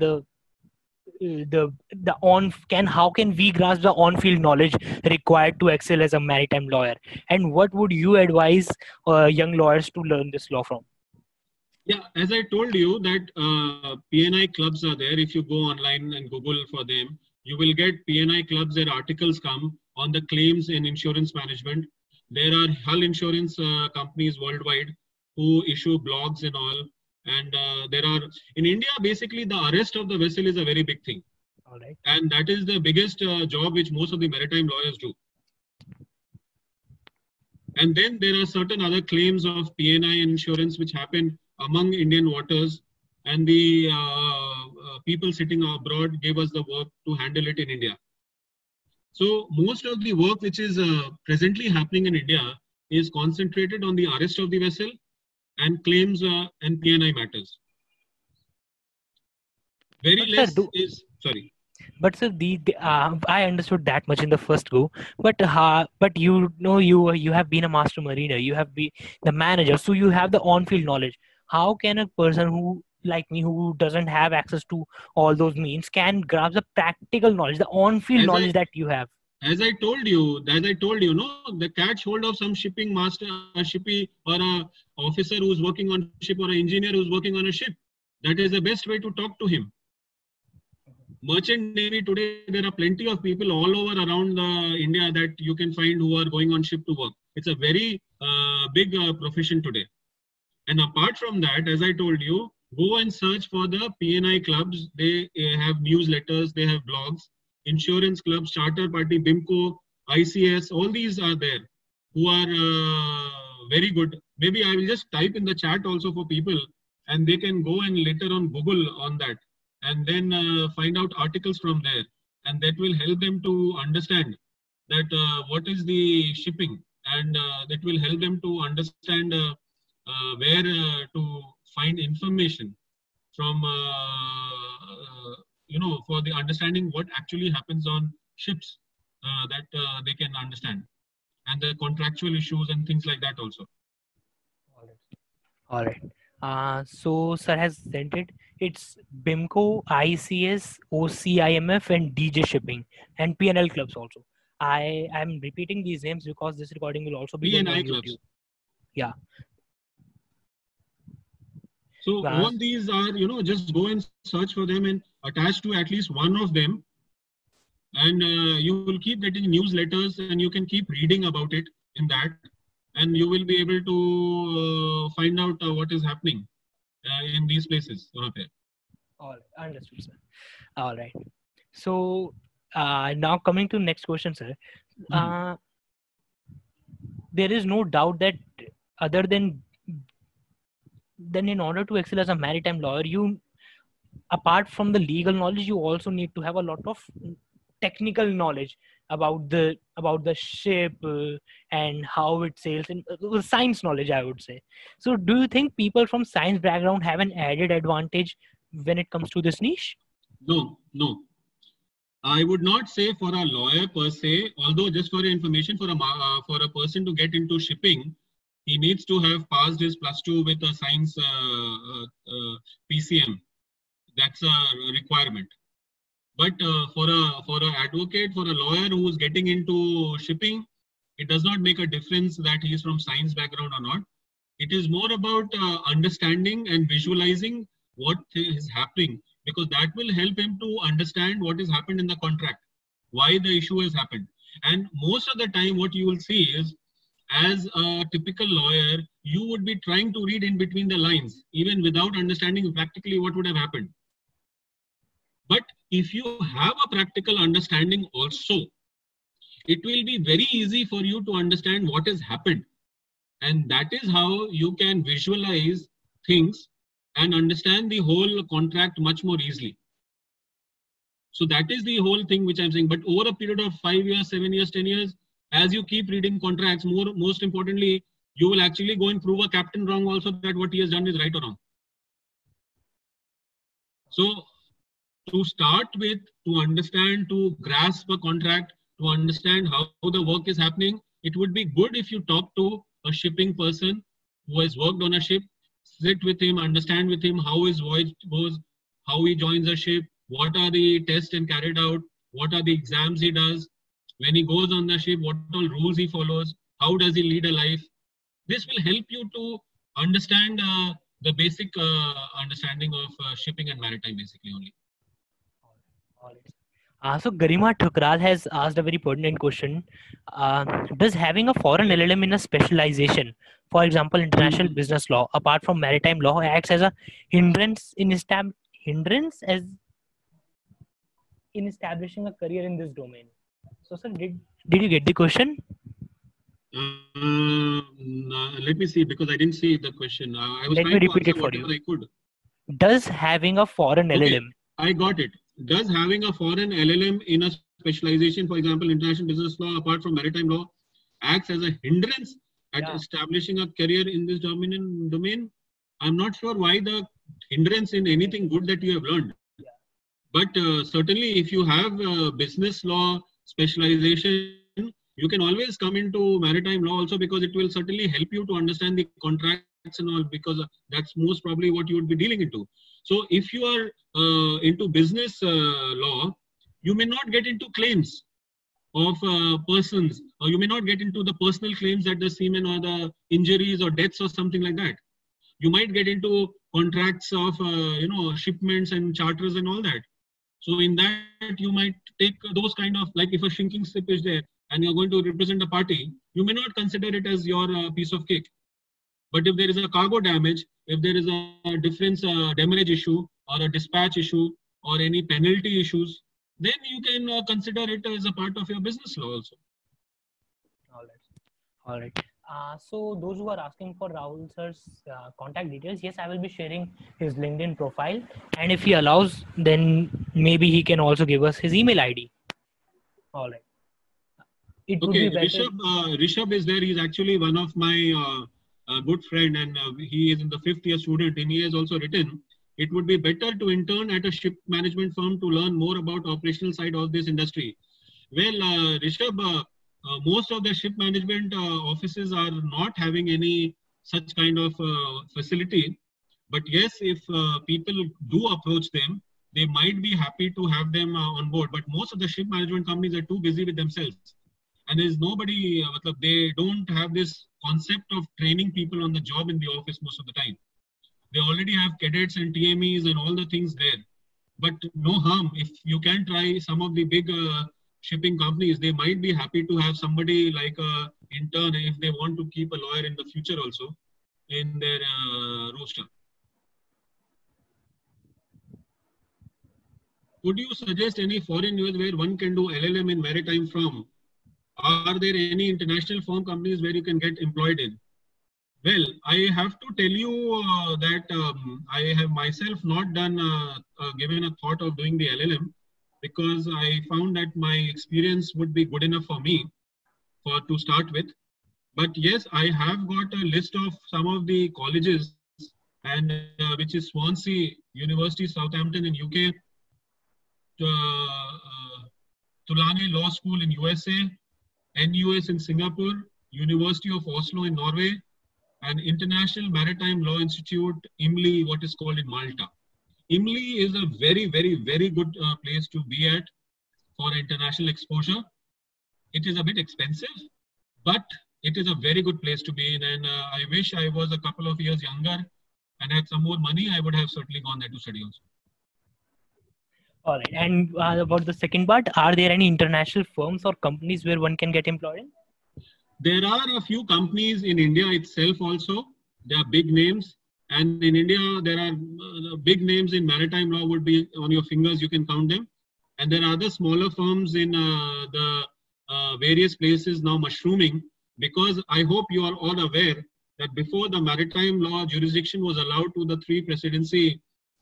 how can we grasp the on-field knowledge required to excel as a maritime lawyer, and what would you advise young lawyers to learn this law from? Yeah, as I told you that P&I clubs are there. If you go online and Google for them, you will get P&I clubs. Their articles come on the claims in insurance management. There are hull insurance companies worldwide who issue blogs and all. And there are, in India, basically the arrest of the vessel is a very big thing. All right. And that is the biggest job which most of the maritime lawyers do. And then there are certain other claims of P&I insurance which happen among Indian waters, and the people sitting abroad gave us the work to handle it in India. So most of the work which is presently happening in India is concentrated on the arrest of the vessel and claims and P&I matters. Very less is, sorry. But sir, I understood that much in the first go. But you know, you have been a master mariner, you have been the manager, so you have the on-field knowledge. How can a person who like me, who doesn't have access to all those means, can grasp the practical knowledge, the on-field knowledge that you have? as I told you, no, the catch hold of some shipping master, a shippy, or a officer who's working on ship, or an engineer who's working on a ship. That is the best way to talk to him. Merchant Navy today, there are plenty of people all over around India that you can find who are going on ship to work. It's a very big profession today. And apart from that, as I told you, go and search for the P&I clubs. They have newsletters, they have blogs, insurance clubs, charter party, BIMCO, ICS, all these are there who are very good. Maybe I will just type in the chat also for people, and they can go and later on Google on that, and then find out articles from there, and that will help them to understand that what is the shipping, and that will help them to understand where to find information from, for the understanding what actually happens on ships, that they can understand, and the contractual issues and things like that also. All right. So sir has sent it. It's BIMCO, ICS, OCIMF, and DJ Shipping, and PNL clubs also. I am repeating these names because this recording will also be going on YouTube. Yeah. So all these are, just go and search for them and attach to at least one of them, and you will keep getting newsletters, and you can keep reading about it in that, and you will be able to find out what is happening in these places. All right, understood, sir. All right. So now coming to next question, sir. There is no doubt that other than in order to excel as a maritime lawyer, you, apart from the legal knowledge, you also need to have a lot of technical knowledge about the ship and how it sails, and science knowledge, I would say. So do you think people from science background have an added advantage when it comes to this niche? No. I would not say for a lawyer per se, although just for your information, for a person to get into shipping, he needs to have passed his +2 with a science PCM. That's a requirement. But for an advocate, for a lawyer who is getting into shipping, it does not make a difference that he is from science background or not. It is more about understanding and visualizing what is happening, because that will help him to understand what has happened in the contract, why the issue has happened. And most of the time what you will see is, as a typical lawyer, you would be trying to read in between the lines, even without understanding practically what would have happened. But if you have a practical understanding also, it will be very easy for you to understand what has happened. And that is how you can visualize things and understand the whole contract much more easily. So that is the whole thing which I'm saying. But over a period of 5 years, 7 years, 10 years, as you keep reading contracts, most importantly, you will actually go and prove a captain wrong also, that what he has done is right or wrong. So to start with, to understand, to grasp a contract, to understand how the work is happening, it would be good if you talk to a shipping person who has worked on a ship, sit with him, understand with him how his voyage goes, how he joins a ship, what are the tests and carried out, what are the exams he does, when he goes on the ship, what all rules he follows, how does he lead a life. This will help you to understand the basic understanding of shipping and maritime basically only. So Garima Thukral has asked a very pertinent question. Does having a foreign LLM in a specialization, for example, international business law, apart from maritime law, acts as a hindrance in establishing a career in this domain? So, sir, did you get the question? Let me see, because I didn't see the question. I was Let me repeat it for you. I could. Does having a foreign LLM? I got it. Does having a foreign LLM in a specialization, for example, international business law, apart from maritime law, acts as a hindrance at establishing a career in this domain? I'm not sure why the hindrance in anything good that you have learned. But certainly, if you have business law specialization, you can always come into maritime law also, because it will certainly help you to understand the contracts and all, because that's most probably what you would be dealing into. So if you are into business law, you may not get into claims. of persons, or you may not get into the personal claims that the seamen or the injuries or deaths or something like that. You might get into contracts of shipments and charters and all that. So in that, you might take those kind of, like if a sinking ship is there and you're going to represent a party, you may not consider it as your piece of cake. But if there is a cargo damage, if there is a difference demurrage issue or a dispatch issue or any penalty issues, then you can consider it as a part of your business law also. All right. So those who are asking for Rahul sir's contact details, yes, I will be sharing his LinkedIn profile, and if he allows, then maybe he can also give us his email ID. All right. It would be better. Rishabh is there. He's actually one of my good friend, and he is in the 5th year student, and he has also written, it would be better to intern at a ship management firm to learn more about operational side of this industry. Well, Rishabh, most of the ship management offices are not having any such kind of facility. But yes, if people do approach them, they might be happy to have them on board. But most of the ship management companies are too busy with themselves. And there's nobody, they don't have this concept of training people on the job in the office most of the time. They already have cadets and TMEs and all the things there. But no harm, if you can try some of the big shipping companies, they might be happy to have somebody like an intern if they want to keep a lawyer in the future also in their roster. Could you suggest any foreign news where one can do LLM in maritime firm? Are there any international firm companies where you can get employed in? Well, I have to tell you that I have myself not done given a thought of doing the LLM, because I found that my experience would be good enough for me to start with. But yes, I have got a list of some of the colleges, and which is Swansea University, Southampton in UK, Tulane Law School in USA, NUS in Singapore, University of Oslo in Norway, and International Maritime Law Institute, IMLI, what is called in Malta. IMLI is a very, very, very good place to be at for international exposure. It is a bit expensive, but it is a very good place to be in. And I wish I was a couple of years younger and had some more money. I would have certainly gone there to study also. All right. And about the second part, are there any international firms or companies where one can get employed in? There are a few companies in India itself also. They are big names. And in India, there are big names in maritime law would be on your fingers, you can count them. And there are other smaller firms in the various places now mushrooming, because I hope you are all aware that before the maritime law jurisdiction was allowed to the 3 presidency,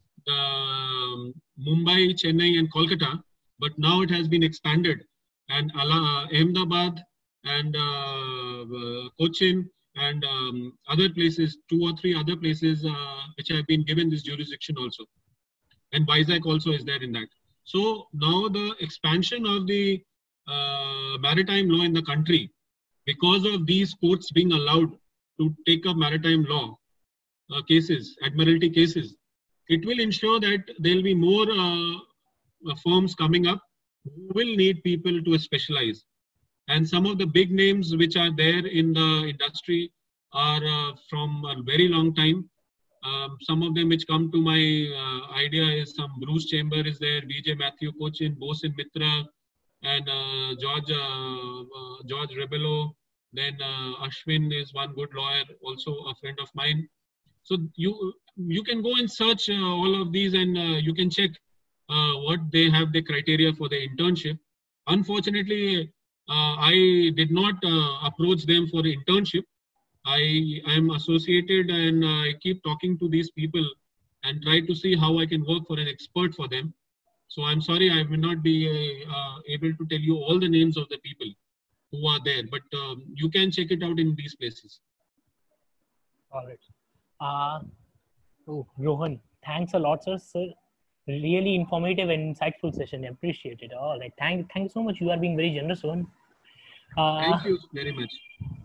Mumbai, Chennai and Kolkata, but now it has been expanded, and Ahmedabad and Cochin and other places, 2 or 3 other places which have been given this jurisdiction also. And Vizag also is there in that. So now the expansion of the maritime law in the country, because of these courts being allowed to take up maritime law cases, admiralty cases, it will ensure that there will be more firms coming up who will need people to specialize. And some of the big names which are there in the industry are from a very long time. Some of them which come to my idea is some Bruce Chamber is there, VJ Matthew Cochin, Bosin Mitra, and George Rebello. Then Ashwin is one good lawyer, also a friend of mine. So you can go and search all of these, and you can check what they have the criteria for the internship. Unfortunately, I did not approach them for the internship. I am associated and I keep talking to these people and try to see how I can work for an expert for them. So I'm sorry, I will not be able to tell you all the names of the people who are there, but you can check it out in these places. All right. Rohan, thanks a lot, sir. Really informative and insightful session. I appreciate it. All right. Thank you so much. You are being very generous, Rohan. Thank you very much.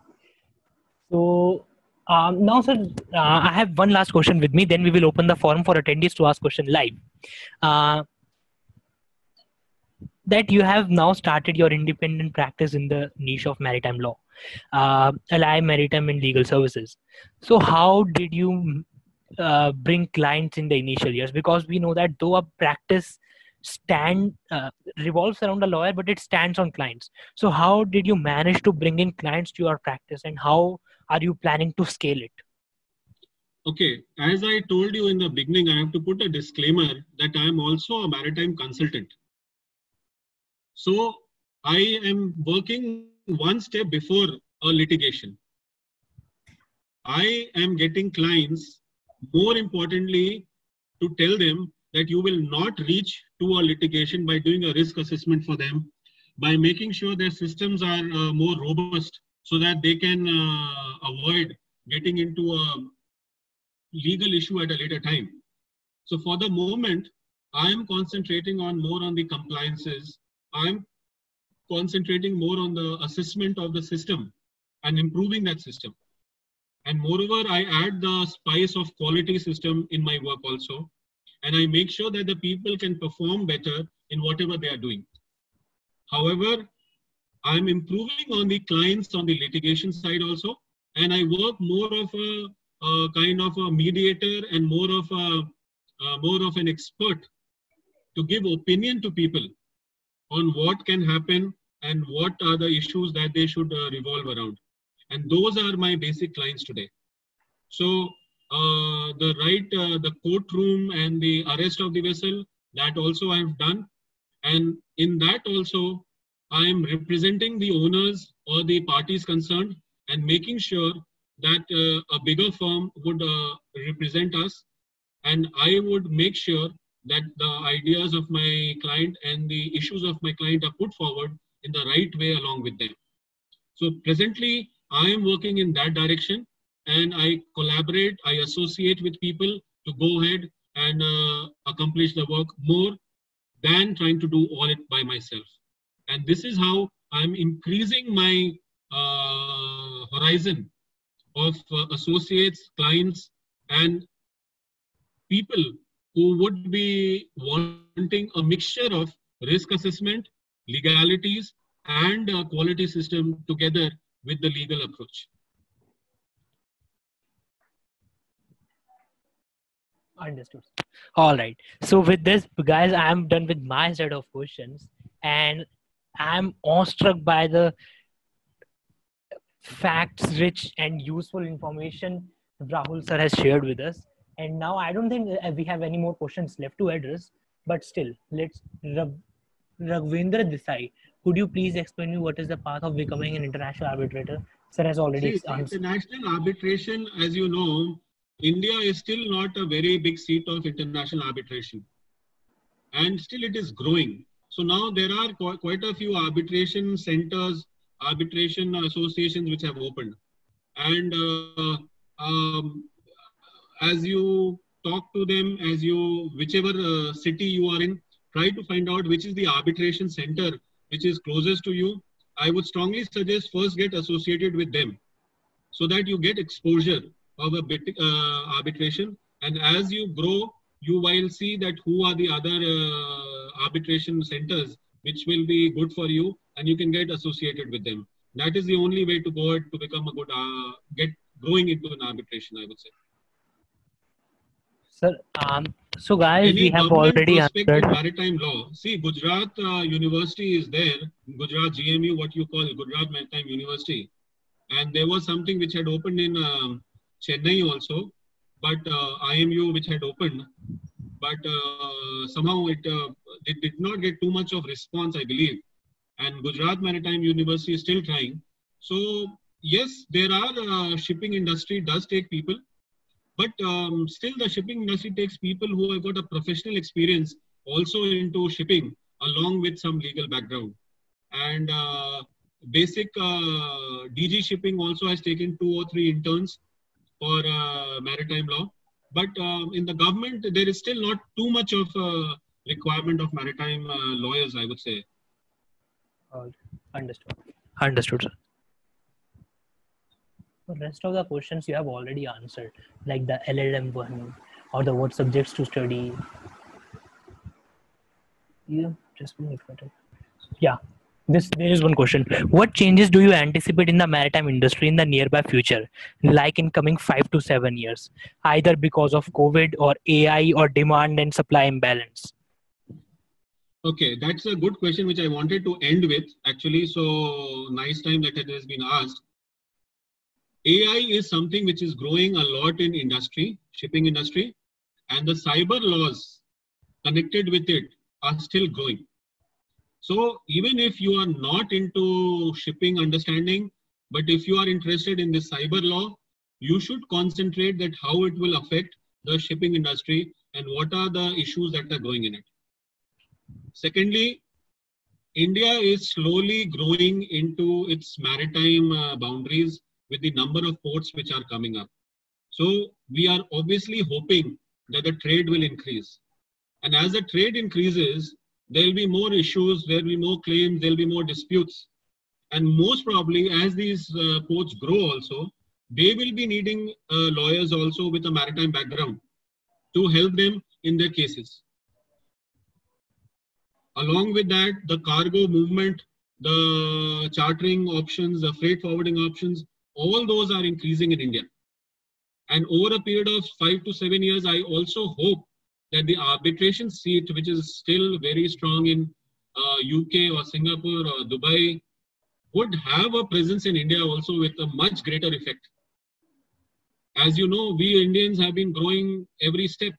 So now, sir, I have one last question with me. Then we will open the forum for attendees to ask questions live. that you have now started your independent practice in the niche of maritime law, Ally Maritime and Legal Services. So how did you bring clients in the initial years? Because we know that though a practice revolves around a lawyer, but it stands on clients. So how did you manage to bring in clients to your practice, and how are you planning to scale it? Okay, as I told you in the beginning, I have to put a disclaimer that I am also a maritime consultant. So I am working one step before a litigation. I am getting clients, more importantly, to tell them that you will not reach to a litigation by doing a risk assessment for them, by making sure their systems are more robust so that they can avoid getting into a legal issue at a later time. So for the moment, I am concentrating on more on the compliances. I'm concentrating more on the assessment of the system and improving that system. And moreover, I add the spice of quality system in my work also. And I make sure that the people can perform better in whatever they are doing. However, I'm improving on the clients on the litigation side also. And I work more of a kind of a mediator and more of an expert to give opinion to people on what can happen and what are the issues that they should revolve around. And those are my basic clients today. So the courtroom and the arrest of the vessel, that also I have done. And in that also, I am representing the owners or the parties concerned and making sure that a bigger firm would represent us. And I would make sure that the ideas of my client and the issues of my client are put forward in the right way along with them. So presently, I am working in that direction, and I collaborate, I associate with people to go ahead and accomplish the work more than trying to do all it by myself. And this is how I'm increasing my horizon of associates, clients, and people who would be wanting a mixture of risk assessment, legalities, and a quality system together with the legal approach. Understood. All right. So with this, guys, I'm done with my set of questions, and I'm awestruck by the facts-rich and useful information Rahul sir has shared with us. And now I don't think we have any more questions left to address, but still, let's Raghvendra Desai, could you please explain me what is the path of becoming an international arbitrator? Sir has already answered. International arbitration, as you know, India is still not a very big seat of international arbitration. And still it is growing. So now there are quite a few arbitration centers, arbitration associations which have opened. And as you talk to them, whichever city you are in, try to find out which is the arbitration center which is closest to you. I would strongly suggest first get associated with them so that you get exposure of a bit arbitration. And as you grow, you will see that who are the other arbitration centers which will be good for you, and you can get associated with them. That is the only way to go to become a good, get growing into an arbitration, I would say. Sir, so guys, any we have already answered. In maritime law. See, Gujarat University is there, Gujarat GMU, what you call Gujarat Maritime University. And there was something which had opened in Chennai also, but IMU which had opened, but somehow it did not get too much of response, I believe. And Gujarat Maritime University is still trying. So yes, there are shipping industry does take people, but still the shipping industry takes people who have got a professional experience also into shipping along with some legal background. And basic DG shipping also has taken 2 or 3 interns for maritime law. But in the government, there is still not too much of requirement of maritime lawyers, I would say. Understood. Understood, sir. The rest of the questions you have already answered, like the LLM one or the what subjects to study. Yeah, just being excited. Yeah. There is one question. What changes do you anticipate in the maritime industry in the nearby future, like in coming 5 to 7 years, either because of COVID or AI or demand and supply imbalance? Okay, that's a good question which I wanted to end with actually. So nice time that it has been asked. AI is something which is growing a lot in industry, shipping industry, and the cyber laws connected with it are still growing. So even if you are not into shipping understanding, but if you are interested in this cyber law, you should concentrate that how it will affect the shipping industry and what are the issues that are going in it. Secondly, India is slowly growing into its maritime boundaries with the number of ports which are coming up. So we are obviously hoping that the trade will increase. And as the trade increases, there will be more issues, there will be more claims, there will be more disputes. And most probably, as these ports grow also, they will be needing lawyers also with a maritime background to help them in their cases. Along with that, the cargo movement, the chartering options, the freight forwarding options, all those are increasing in India. And over a period of 5 to 7 years, I also hope that the arbitration seat, which is still very strong in UK or Singapore or Dubai, would have a presence in India also with a much greater effect. As you know, we Indians have been growing every step.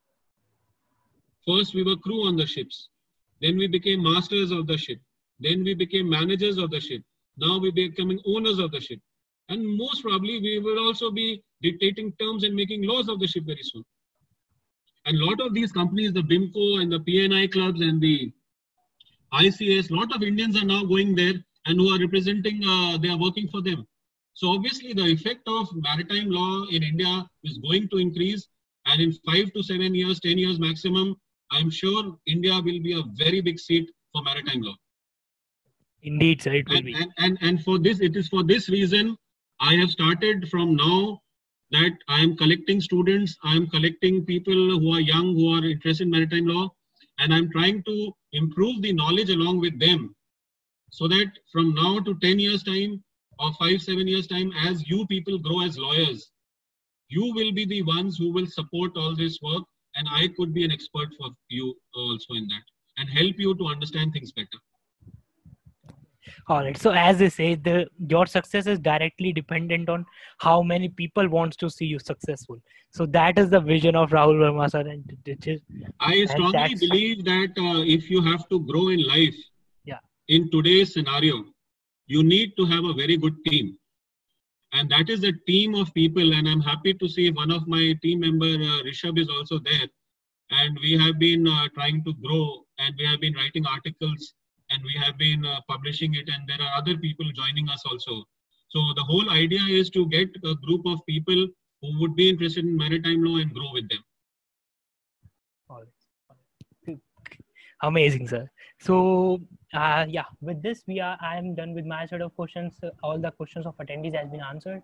First, we were crew on the ships. Then we became masters of the ship. Then we became managers of the ship. Now we're becoming owners of the ship. And most probably, we will also be dictating terms and making laws of the ship very soon. And a lot of these companies, the BIMCO and the PNI clubs and the ICS, a lot of Indians are now going there and who are representing, they are working for them. So obviously the effect of maritime law in India is going to increase. And in 5 to 7 years, 10 years maximum, I'm sure India will be a very big seat for maritime law. Indeed, sir, it will be. And for this, it is for this reason, I have started from now that I am collecting students, I am collecting people who are young, who are interested in maritime law, and I'm trying to improve the knowledge along with them so that from now to 10 years time or 5, 7 years time, as you people grow as lawyers, you will be the ones who will support all this work, and I could be an expert for you also in that and help you to understand things better. All right. So as they say, your success is directly dependent on how many people wants to see you successful. So that is the vision of Rahul Verma, sir. And I strongly believe that if you have to grow in life, in today's scenario, you need to have a very good team. And that is a team of people. And I'm happy to see one of my team member, Rishabh, is also there. And we have been trying to grow, and we have been writing articles, and we have been publishing it, and there are other people joining us also. So the whole idea is to get a group of people who would be interested in maritime law and grow with them. Amazing, sir. So yeah, with this I am done with my set of questions. All the questions of attendees has been answered.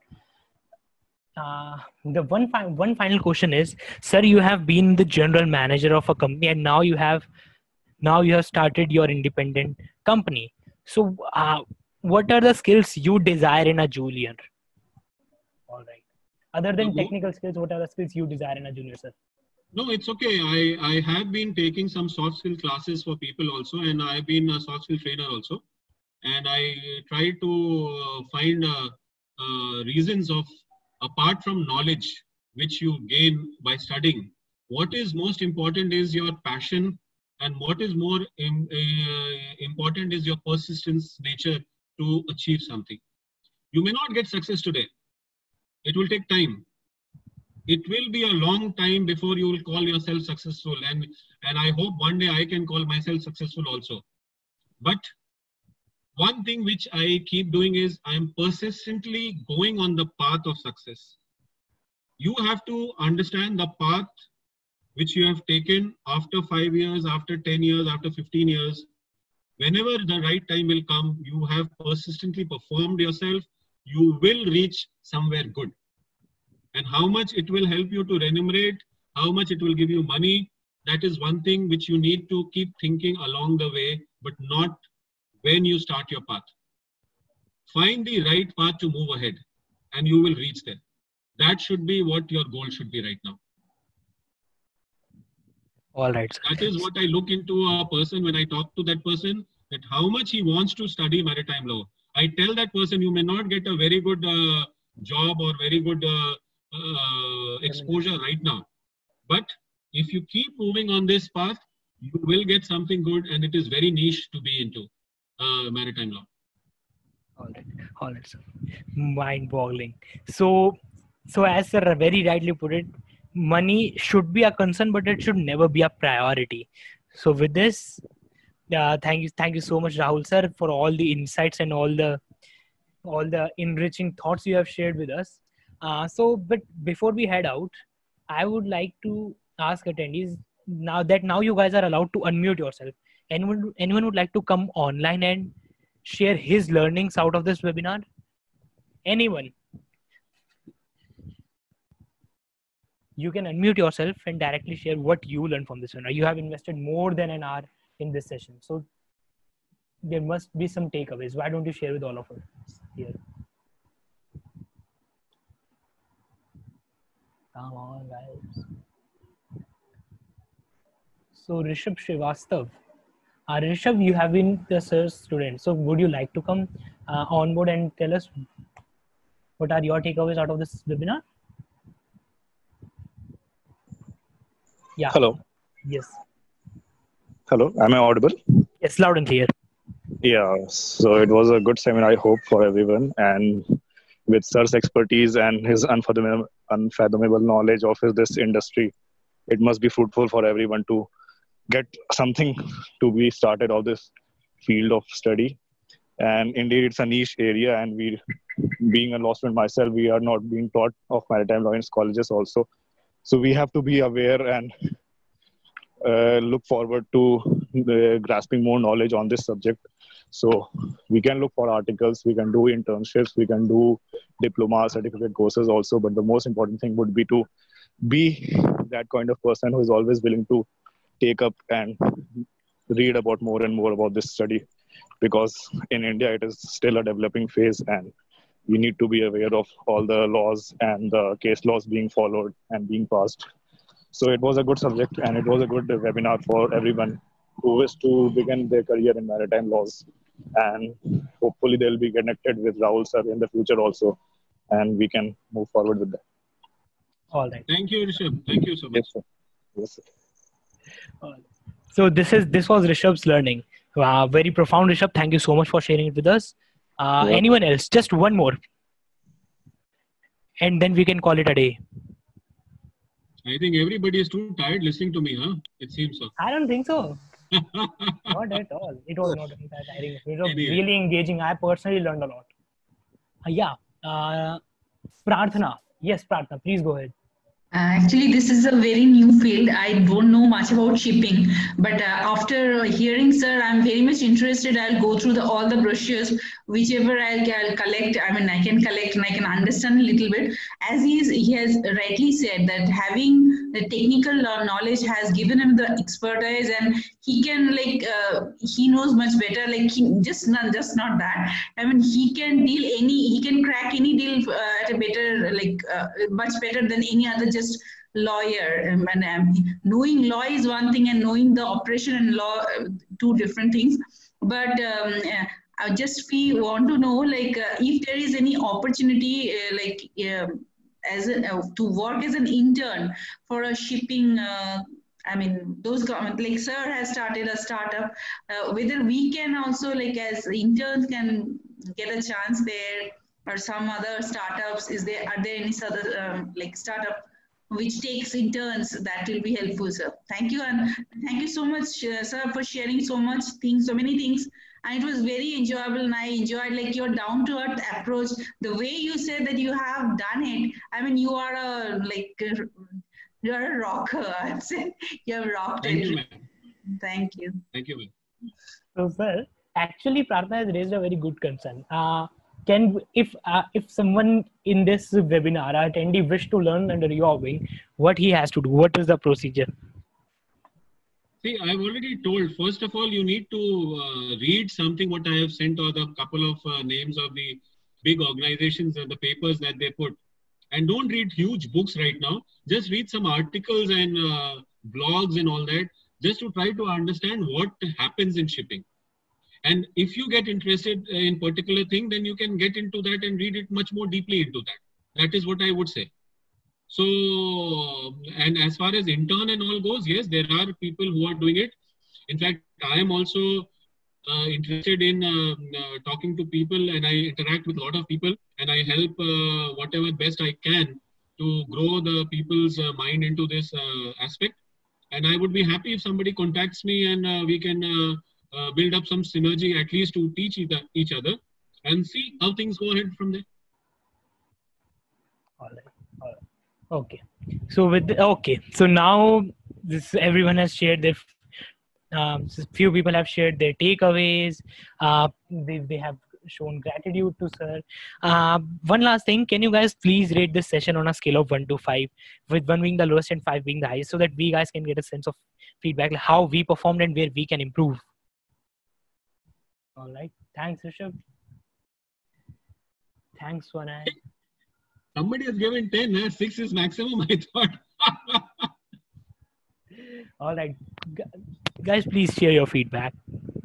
The one final question is, sir, you have been the general manager of a company, and now you have started your independent company. So what are the skills you desire in a junior? All right. Other than technical skills, what are the skills you desire in a junior, sir? No, it's okay. I have been taking some soft skill classes for people also, and I've been a soft skill trainer also. And I try to find reasons of, apart from knowledge, which you gain by studying, what is most important is your passion, and what is more important is your persistence nature to achieve something. You may not get success today. It will take time. It will be a long time before you will call yourself successful. And I hope one day I can call myself successful also. But one thing which I keep doing is I am persistently going on the path of success. You have to understand the path which you have taken after 5 years, after 10 years, after 15 years. Whenever the right time will come, you have persistently performed yourself, you will reach somewhere good. And how much it will help you to remunerate, how much it will give you money, that is one thing which you need to keep thinking along the way, but not when you start your path. Find the right path to move ahead and you will reach there. That should be what your goal should be right now. All right, sir. That is what I look into a person when I talk to that person, that how much he wants to study maritime law. I tell that person, you may not get a very good job or very good exposure right now. But if you keep moving on this path, you will get something good, and it is very niche to be into maritime law. All right, sir. Mind-boggling. So as sir very rightly put it, money should be a concern, but it should never be a priority. So with this, thank you so much, Rahul sir, for all the insights and all the enriching thoughts you have shared with us. But before we head out, I would like to ask attendees, now you guys are allowed to unmute yourself. Anyone would like to come online and share his learnings out of this webinar? Anyone? You can unmute yourself and directly share what you learned from this webinar. You have invested more than an hour in this session, so there must be some takeaways. Why don't you share with all of us here? Come on, guys. So Rishabh Srivastav. Rishabh, you have been the sir's student. So would you like to come on board and tell us what are your takeaways out of this webinar? Yeah. Hello. Yes. Hello. Am I audible? Yes, loud and clear. Yeah. So it was a good seminar, I hope, for everyone. And with sir's expertise and his unfathomable knowledge of this industry, it must be fruitful for everyone to get something to be started of this field of study. And indeed, it's a niche area. And we, being a law student myself, we are not being taught of maritime law in colleges also. So we have to be aware and look forward to grasping more knowledge on this subject. So we can look for articles, we can do internships, we can do diploma, certificate courses also. But the most important thing would be to be that kind of person who is always willing to take up and read about more and more about this study. Because in India, it is still a developing phase, and we need to be aware of all the laws and the case laws being followed and being passed. So it was a good subject, and it was a good webinar for everyone who wishes to begin their career in maritime laws. And hopefully they'll be connected with Rahul sir in the future also, and we can move forward with that. All right. Thank you, Rishabh. Thank you so much. Yes, sir. Yes, sir. So this was Rishabh's learning. Very profound, Rishabh. Thank you so much for sharing it with us. Anyone else? Just one more, and then we can call it a day. I think everybody is too tired listening to me, huh? It seems so. I don't think so. Not at all. It was not that tiring. It was really engaging. I personally learned a lot. Prarthana. Yes, Prarthana, please go ahead. Actually, this is a very new field. I don't know much about shipping, but after hearing sir, I'm very much interested. I'll go through all the brochures, whichever I'll collect. I mean, I can collect and I can understand a little bit. As he has rightly said that having the technical knowledge has given him the expertise, and he can he knows much better. Like just not that. I mean, he can crack any deal at a better much better than any other lawyer. Knowing law is one thing, and knowing the operation and law two different things. But I just want to know if there is any opportunity to work as an intern for a shipping. I mean, those government, sir has started a startup. Whether we can also as interns can get a chance there, or some other startups. Are there any other startup which takes interns? That will be helpful, sir. Thank you, and thank you so much, sir, for sharing so many things. And it was very enjoyable, and I enjoyed your down to earth approach. The way you said that you have done it. I mean, you are you're a rocker. I'd say you have rocked it. Thank you. Thank you, ma'am. So, sir, actually, Prarthana has raised a very good concern. If someone in this webinar attendee wish to learn under your wing, what he has to do? What is the procedure? See, I've already told, first of all, you need to read something what I have sent, or the couple of names of the big organizations and the papers that they put. And don't read huge books right now. Just read some articles and blogs and all that, just to try to understand what happens in shipping. And if you get interested in particular thing, then you can get into that and read it much more deeply into that. That is what I would say. So, and as far as intern and all goes, yes, there are people who are doing it. In fact, I am also interested in talking to people, and I interact with a lot of people, and I help whatever best I can to grow the people's mind into this aspect. And I would be happy if somebody contacts me and we can build up some synergy, at least to teach each other and see how things go ahead from there. All right. Okay. So so now everyone has shared their. Few people have shared their takeaways. They have shown gratitude to sir. One last thing, can you guys please rate this session on a scale of 1 to 5, with 1 being the lowest and 5 being the highest, so that we guys can get a sense of feedback, like how we performed and where we can improve. All right. Thanks, Rishabh. Thanks, Swanay. Somebody has given 10. 6 is maximum, I thought. All right. Guys, please share your feedback.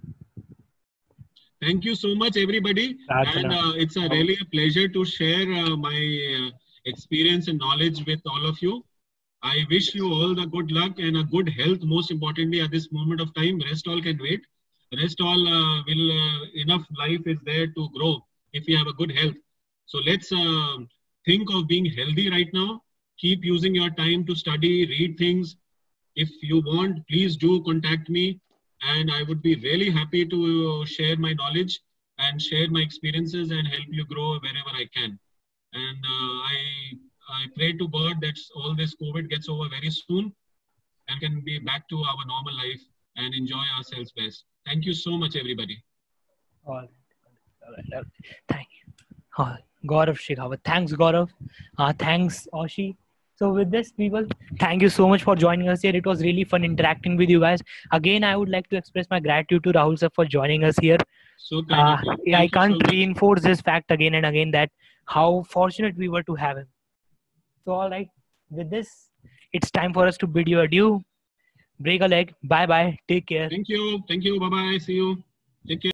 Thank you so much, everybody. And it's really a pleasure to share my experience and knowledge with all of you. I wish you all the good luck and a good health, most importantly, at this moment of time. Rest all can wait. Rest all enough life is there to grow if you have a good health. So let's think of being healthy right now. Keep using your time to study, read things. If you want, please do contact me. And I would be really happy to share my knowledge and share my experiences and help you grow wherever I can. And I pray to God that all this COVID gets over very soon and can be back to our normal life and enjoy ourselves best. Thank you so much, everybody. All right. Thank you. Gaurav Shekhawat. Thanks, Gaurav. Thanks, Oshi. So with this, people, thank you so much for joining us here. It was really fun interacting with you guys. Again, I would like to express my gratitude to Rahul sir for joining us here. So kind of you. I can't reinforce this fact again and again, that how fortunate we were to have him. So all right, with this, it's time for us to bid you adieu. Break a leg. Bye-bye. Take care. Thank you. Bye-bye. See you. Take care.